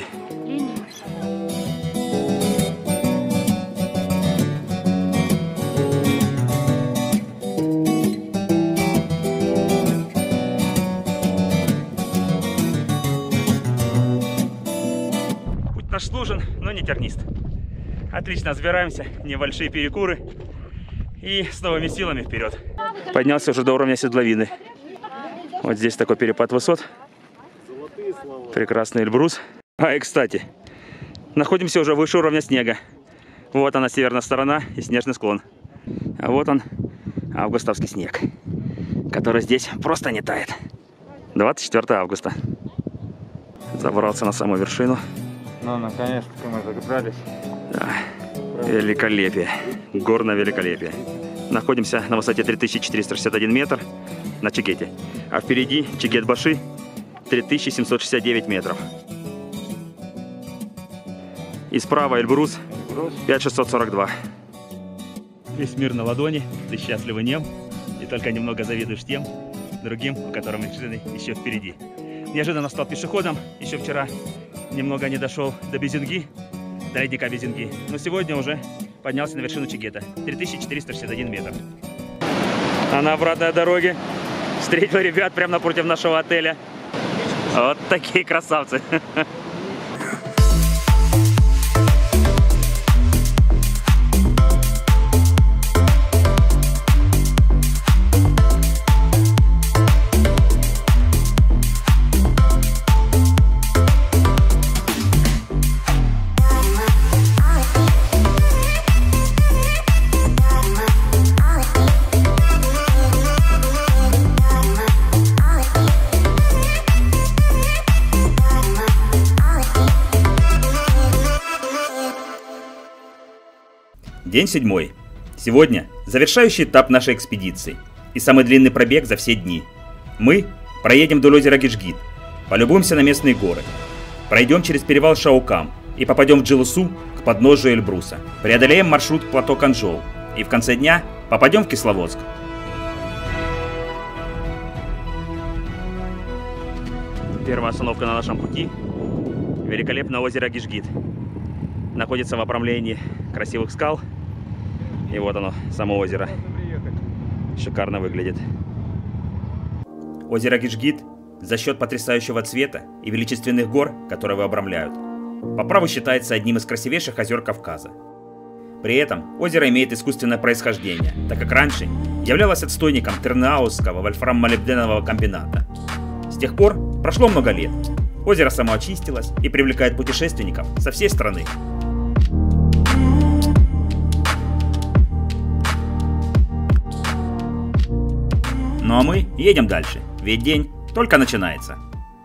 Путь наш сложен, но не тернист. Отлично разбираемся, небольшие перекуры. И с новыми силами вперед. Поднялся уже до уровня седловины. Вот здесь такой перепад высот. Прекрасный Эльбрус. И кстати, находимся уже выше уровня снега. Вот она, северная сторона и снежный склон. А вот он, августовский снег, который здесь просто не тает. 24 августа. Забрался на самую вершину. Ну, наконец-то мы добрались. Да. Великолепие. Горное великолепие. Находимся на высоте 3461 метр на Чегете. А впереди Чегет-Баши 3769 метров. И справа Эльбрус 5642. Весь мир на ладони. Ты счастливый нем. И только немного завидуешь тем другим, у которых машины еще впереди. Неожиданно стал пешеходом. Еще вчера немного не дошел до Безинги. До ледника Безинги. Но сегодня уже поднялся на вершину Чегета. 3461 метр. А на обратной дороге встретил ребят прямо напротив нашего отеля. Вот такие красавцы. День 7. Сегодня завершающий этап нашей экспедиции и самый длинный пробег за все дни. Мы проедем вдоль озера Гишгит, полюбуемся на местные горы, пройдем через перевал Шаукам и попадем в Джилысу к подножию Эльбруса, преодолеем маршрут к плато Канжол и в конце дня попадем в Кисловодск. Первая остановка на нашем пути – великолепное озеро Гишгит. Находится в обрамлении красивых скал. И вот оно, само озеро. Шикарно выглядит. Озеро Гишгит за счет потрясающего цвета и величественных гор, которые его обрамляют, по праву считается одним из красивейших озер Кавказа. При этом озеро имеет искусственное происхождение, так как раньше являлось отстойником Тырныаузского вольфрам-молибденового комбината. С тех пор прошло много лет. Озеро само очистилось и привлекает путешественников со всей страны. Ну а мы едем дальше, ведь день только начинается.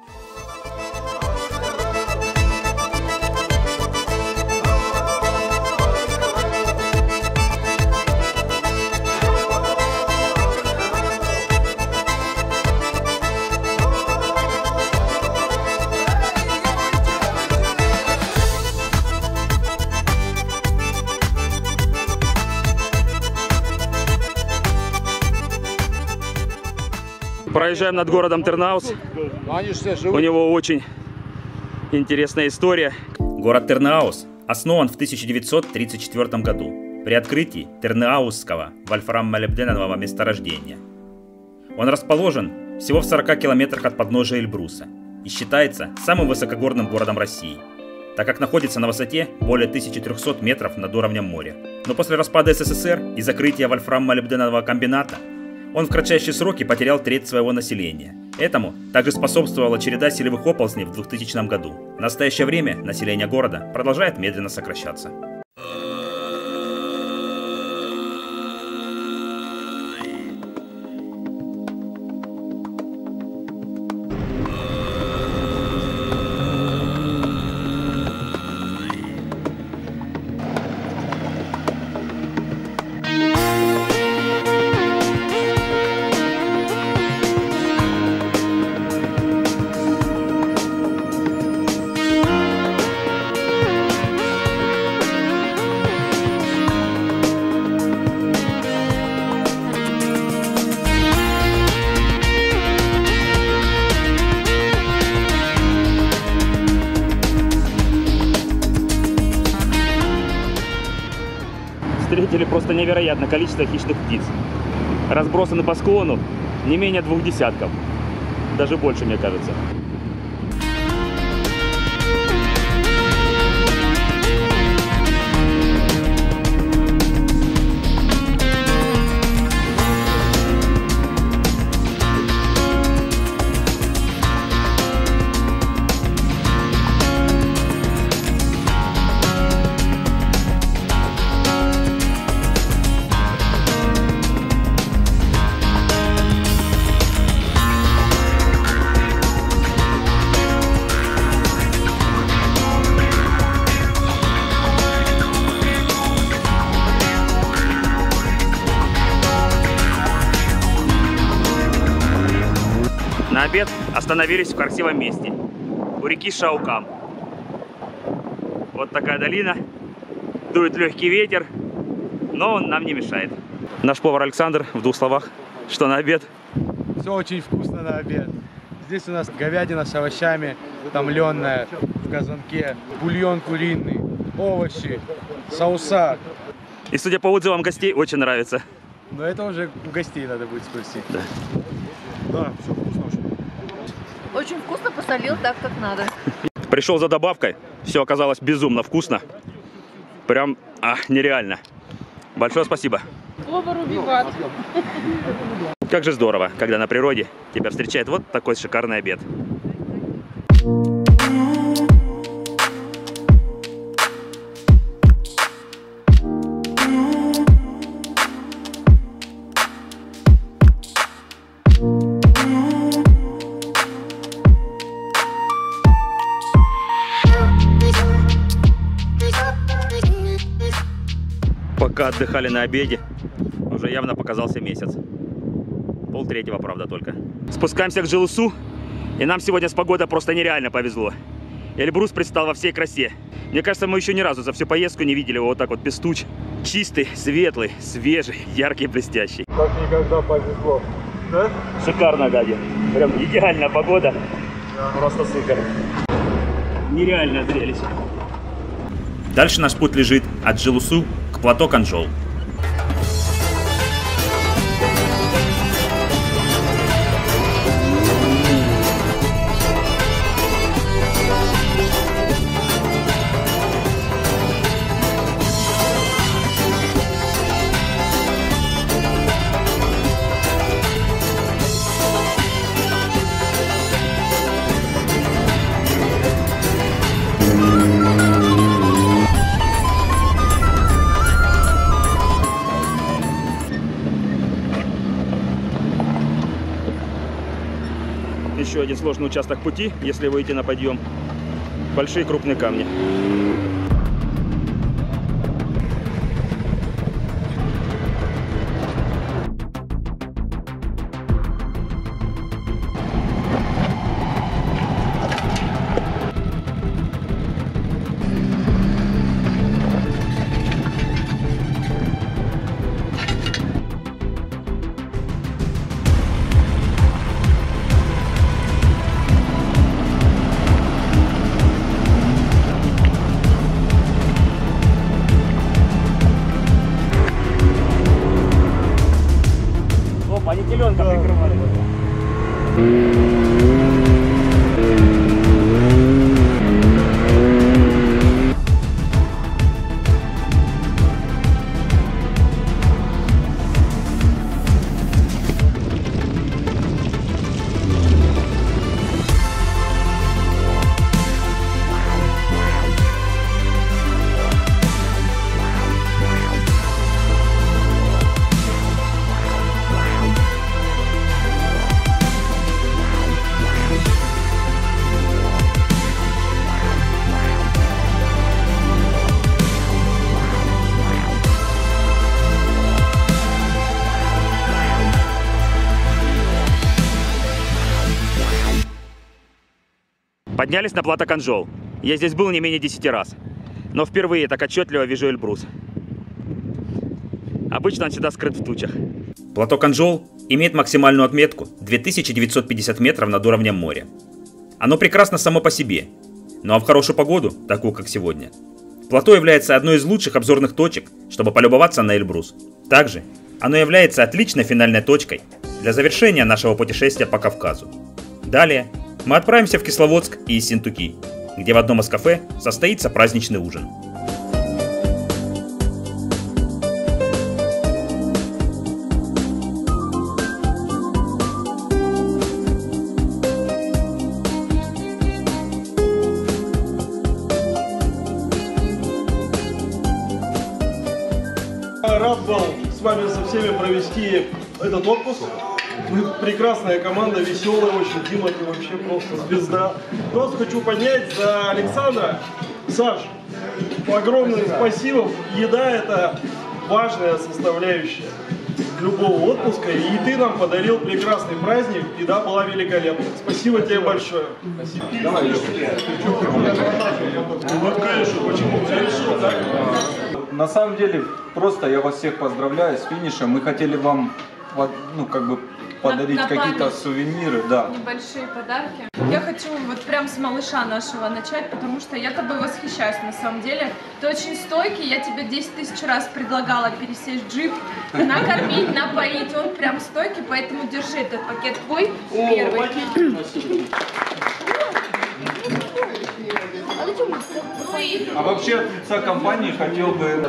Проезжаем над городом Тырныауз. У него очень интересная история. Город Тырныауз основан в 1934 году при открытии Тырныаузского вольфрам-молибденового месторождения. Он расположен всего в 40 километрах от подножия Эльбруса и считается самым высокогорным городом России, так как находится на высоте более 1300 метров над уровнем моря. Но после распада СССР и закрытия вольфрам-молибденового комбината он в кратчайшие сроки потерял треть своего населения. Этому также способствовала череда селевых оползней в 2000 году. В настоящее время население города продолжает медленно сокращаться. встретили просто невероятное количество хищных птиц. Разбросаны по склону не менее 2 десятков. Даже больше, мне кажется. На обед остановились в красивом месте, у реки Шаукам. Вот такая долина, дует легкий ветер, но он нам не мешает. Наш повар Александр, в 2 словах, что на обед? Все очень вкусно на обед. Здесь у нас говядина с овощами, томленная в казанке, бульон куриный, овощи, соуса. И судя по отзывам гостей, очень нравится. Но это уже у гостей надо будет спросить. Да. Да, все вкусно очень. Очень вкусно, посолил так, как надо. Пришел за добавкой, все оказалось безумно вкусно. Прям нереально. Большое спасибо. Повару виват. Как же здорово, когда на природе тебя встречает вот такой шикарный обед. Пока отдыхали на обеде, уже явно показался месяц. 2:30, правда, только. Спускаемся к Джилусу, и нам сегодня с погодой просто нереально повезло. Эльбрус предстал во всей красе. Мне кажется, мы еще ни разу за всю поездку не видели его вот так вот без туч. Чистый, светлый, свежий, яркий, блестящий. Как никогда повезло. Да? Шикарно, Гади. Прям идеальная погода. Просто супер. Нереальное зрелище. Дальше наш путь лежит от Джилусу к плато Канджол. Еще один сложный участок пути, если выйти на подъем. Большие крупные камни. Они теленка прикрывали. Поднялись на плато Канджол. Я здесь был не менее 10 раз. Но впервые так отчетливо вижу Эльбрус. Обычно он всегда скрыт в тучах. Плато Канджол имеет максимальную отметку 2950 метров над уровнем моря. Оно прекрасно само по себе, ну а в хорошую погоду, такую как сегодня, Плато является одной из лучших обзорных точек, чтобы полюбоваться на Эльбрус. Также оно является отличной финальной точкой для завершения нашего путешествия по Кавказу. Далее мы отправимся в Кисловодск и Ессентуки, где в одном из кафе состоится праздничный ужин. Рад был с вами со всеми провести этот отпуск. Вы прекрасная команда, веселая очень. Дима, ты вообще просто звезда. Просто хочу поднять за Александра. Саш, огромное спасибо. Еда — это важная составляющая любого отпуска. И ты нам подарил прекрасный праздник. Еда была великолепна. Спасибо тебе большое. Спасибо. Давай, вот, конечно, почему ты решил, так? На самом деле, просто я вас всех поздравляю с финишем. Мы хотели вам, ну, как бы подарить какие-то сувениры, да. Небольшие подарки. Я хочу вот прям с малыша нашего начать, потому что я тобой восхищаюсь на самом деле. Ты очень стойкий, я тебе 10 тысяч раз предлагала пересесть в джип, накормить, напоить. Он прям стойкий, поэтому держи этот пакет твой первый. А вообще от лица компании хотел бы...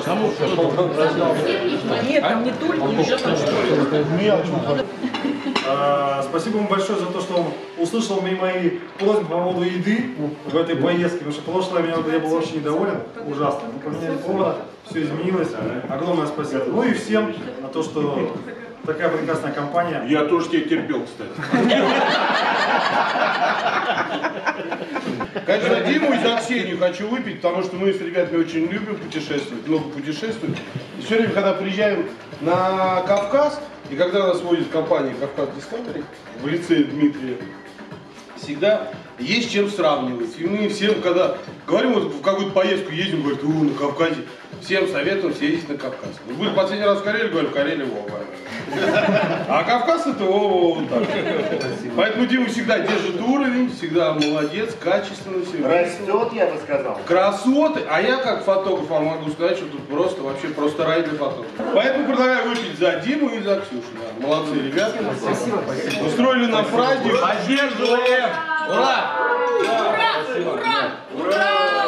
Нет, там не только, еще там что-то. Спасибо вам большое за то, что он услышал мои просьбы по поводу еды в этой поездке, потому что прошлое я был вообще недоволен, ужасно. Мы поменяли повара, все изменилось. Огромное спасибо. Ну и всем за то, что такая прекрасная компания. Я тоже тебя терпел, кстати. Конечно, Диму и за Ксению хочу выпить, потому что мы с ребятами очень любим путешествовать, много путешествуем. И все время, когда приезжаем на Кавказ, и когда нас водит компания Кавказ Discovery в лице Дмитрия, всегда есть чем сравнивать. И мы всем, когда говорим, вот в какую-то поездку едем, говорят, на Кавказе, всем советуем съездить на Кавказ. Мы были последний раз в Карелии, говорю, в Карелии Вова. А Кавказ это вот так. Поэтому Дима всегда держит уровень, всегда молодец, качественно. Растет, я бы сказал. Красоты. А я как фотограф вам могу сказать, что тут просто, вообще просто рай для фотографа. Поэтому предлагаю выпить за Диму и за Ксюшу. Да. Молодцы ребята. Спасибо. Устроили нам праздник. Поддерживаем. Ура! Ура! Ура!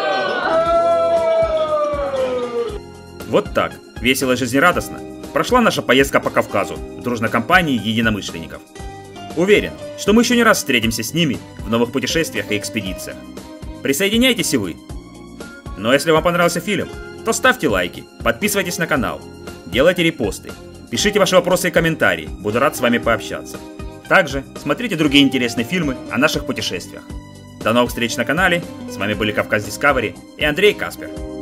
Вот так, весело и жизнерадостно прошла наша поездка по Кавказу в дружной компании единомышленников. Уверен, что мы еще не раз встретимся с ними в новых путешествиях и экспедициях. Присоединяйтесь и вы. Но если вам понравился фильм, то ставьте лайки, подписывайтесь на канал, делайте репосты, пишите ваши вопросы и комментарии, буду рад с вами пообщаться. Также смотрите другие интересные фильмы о наших путешествиях. До новых встреч на канале, с вами были Кавказ Discovery и Андрей Каспер.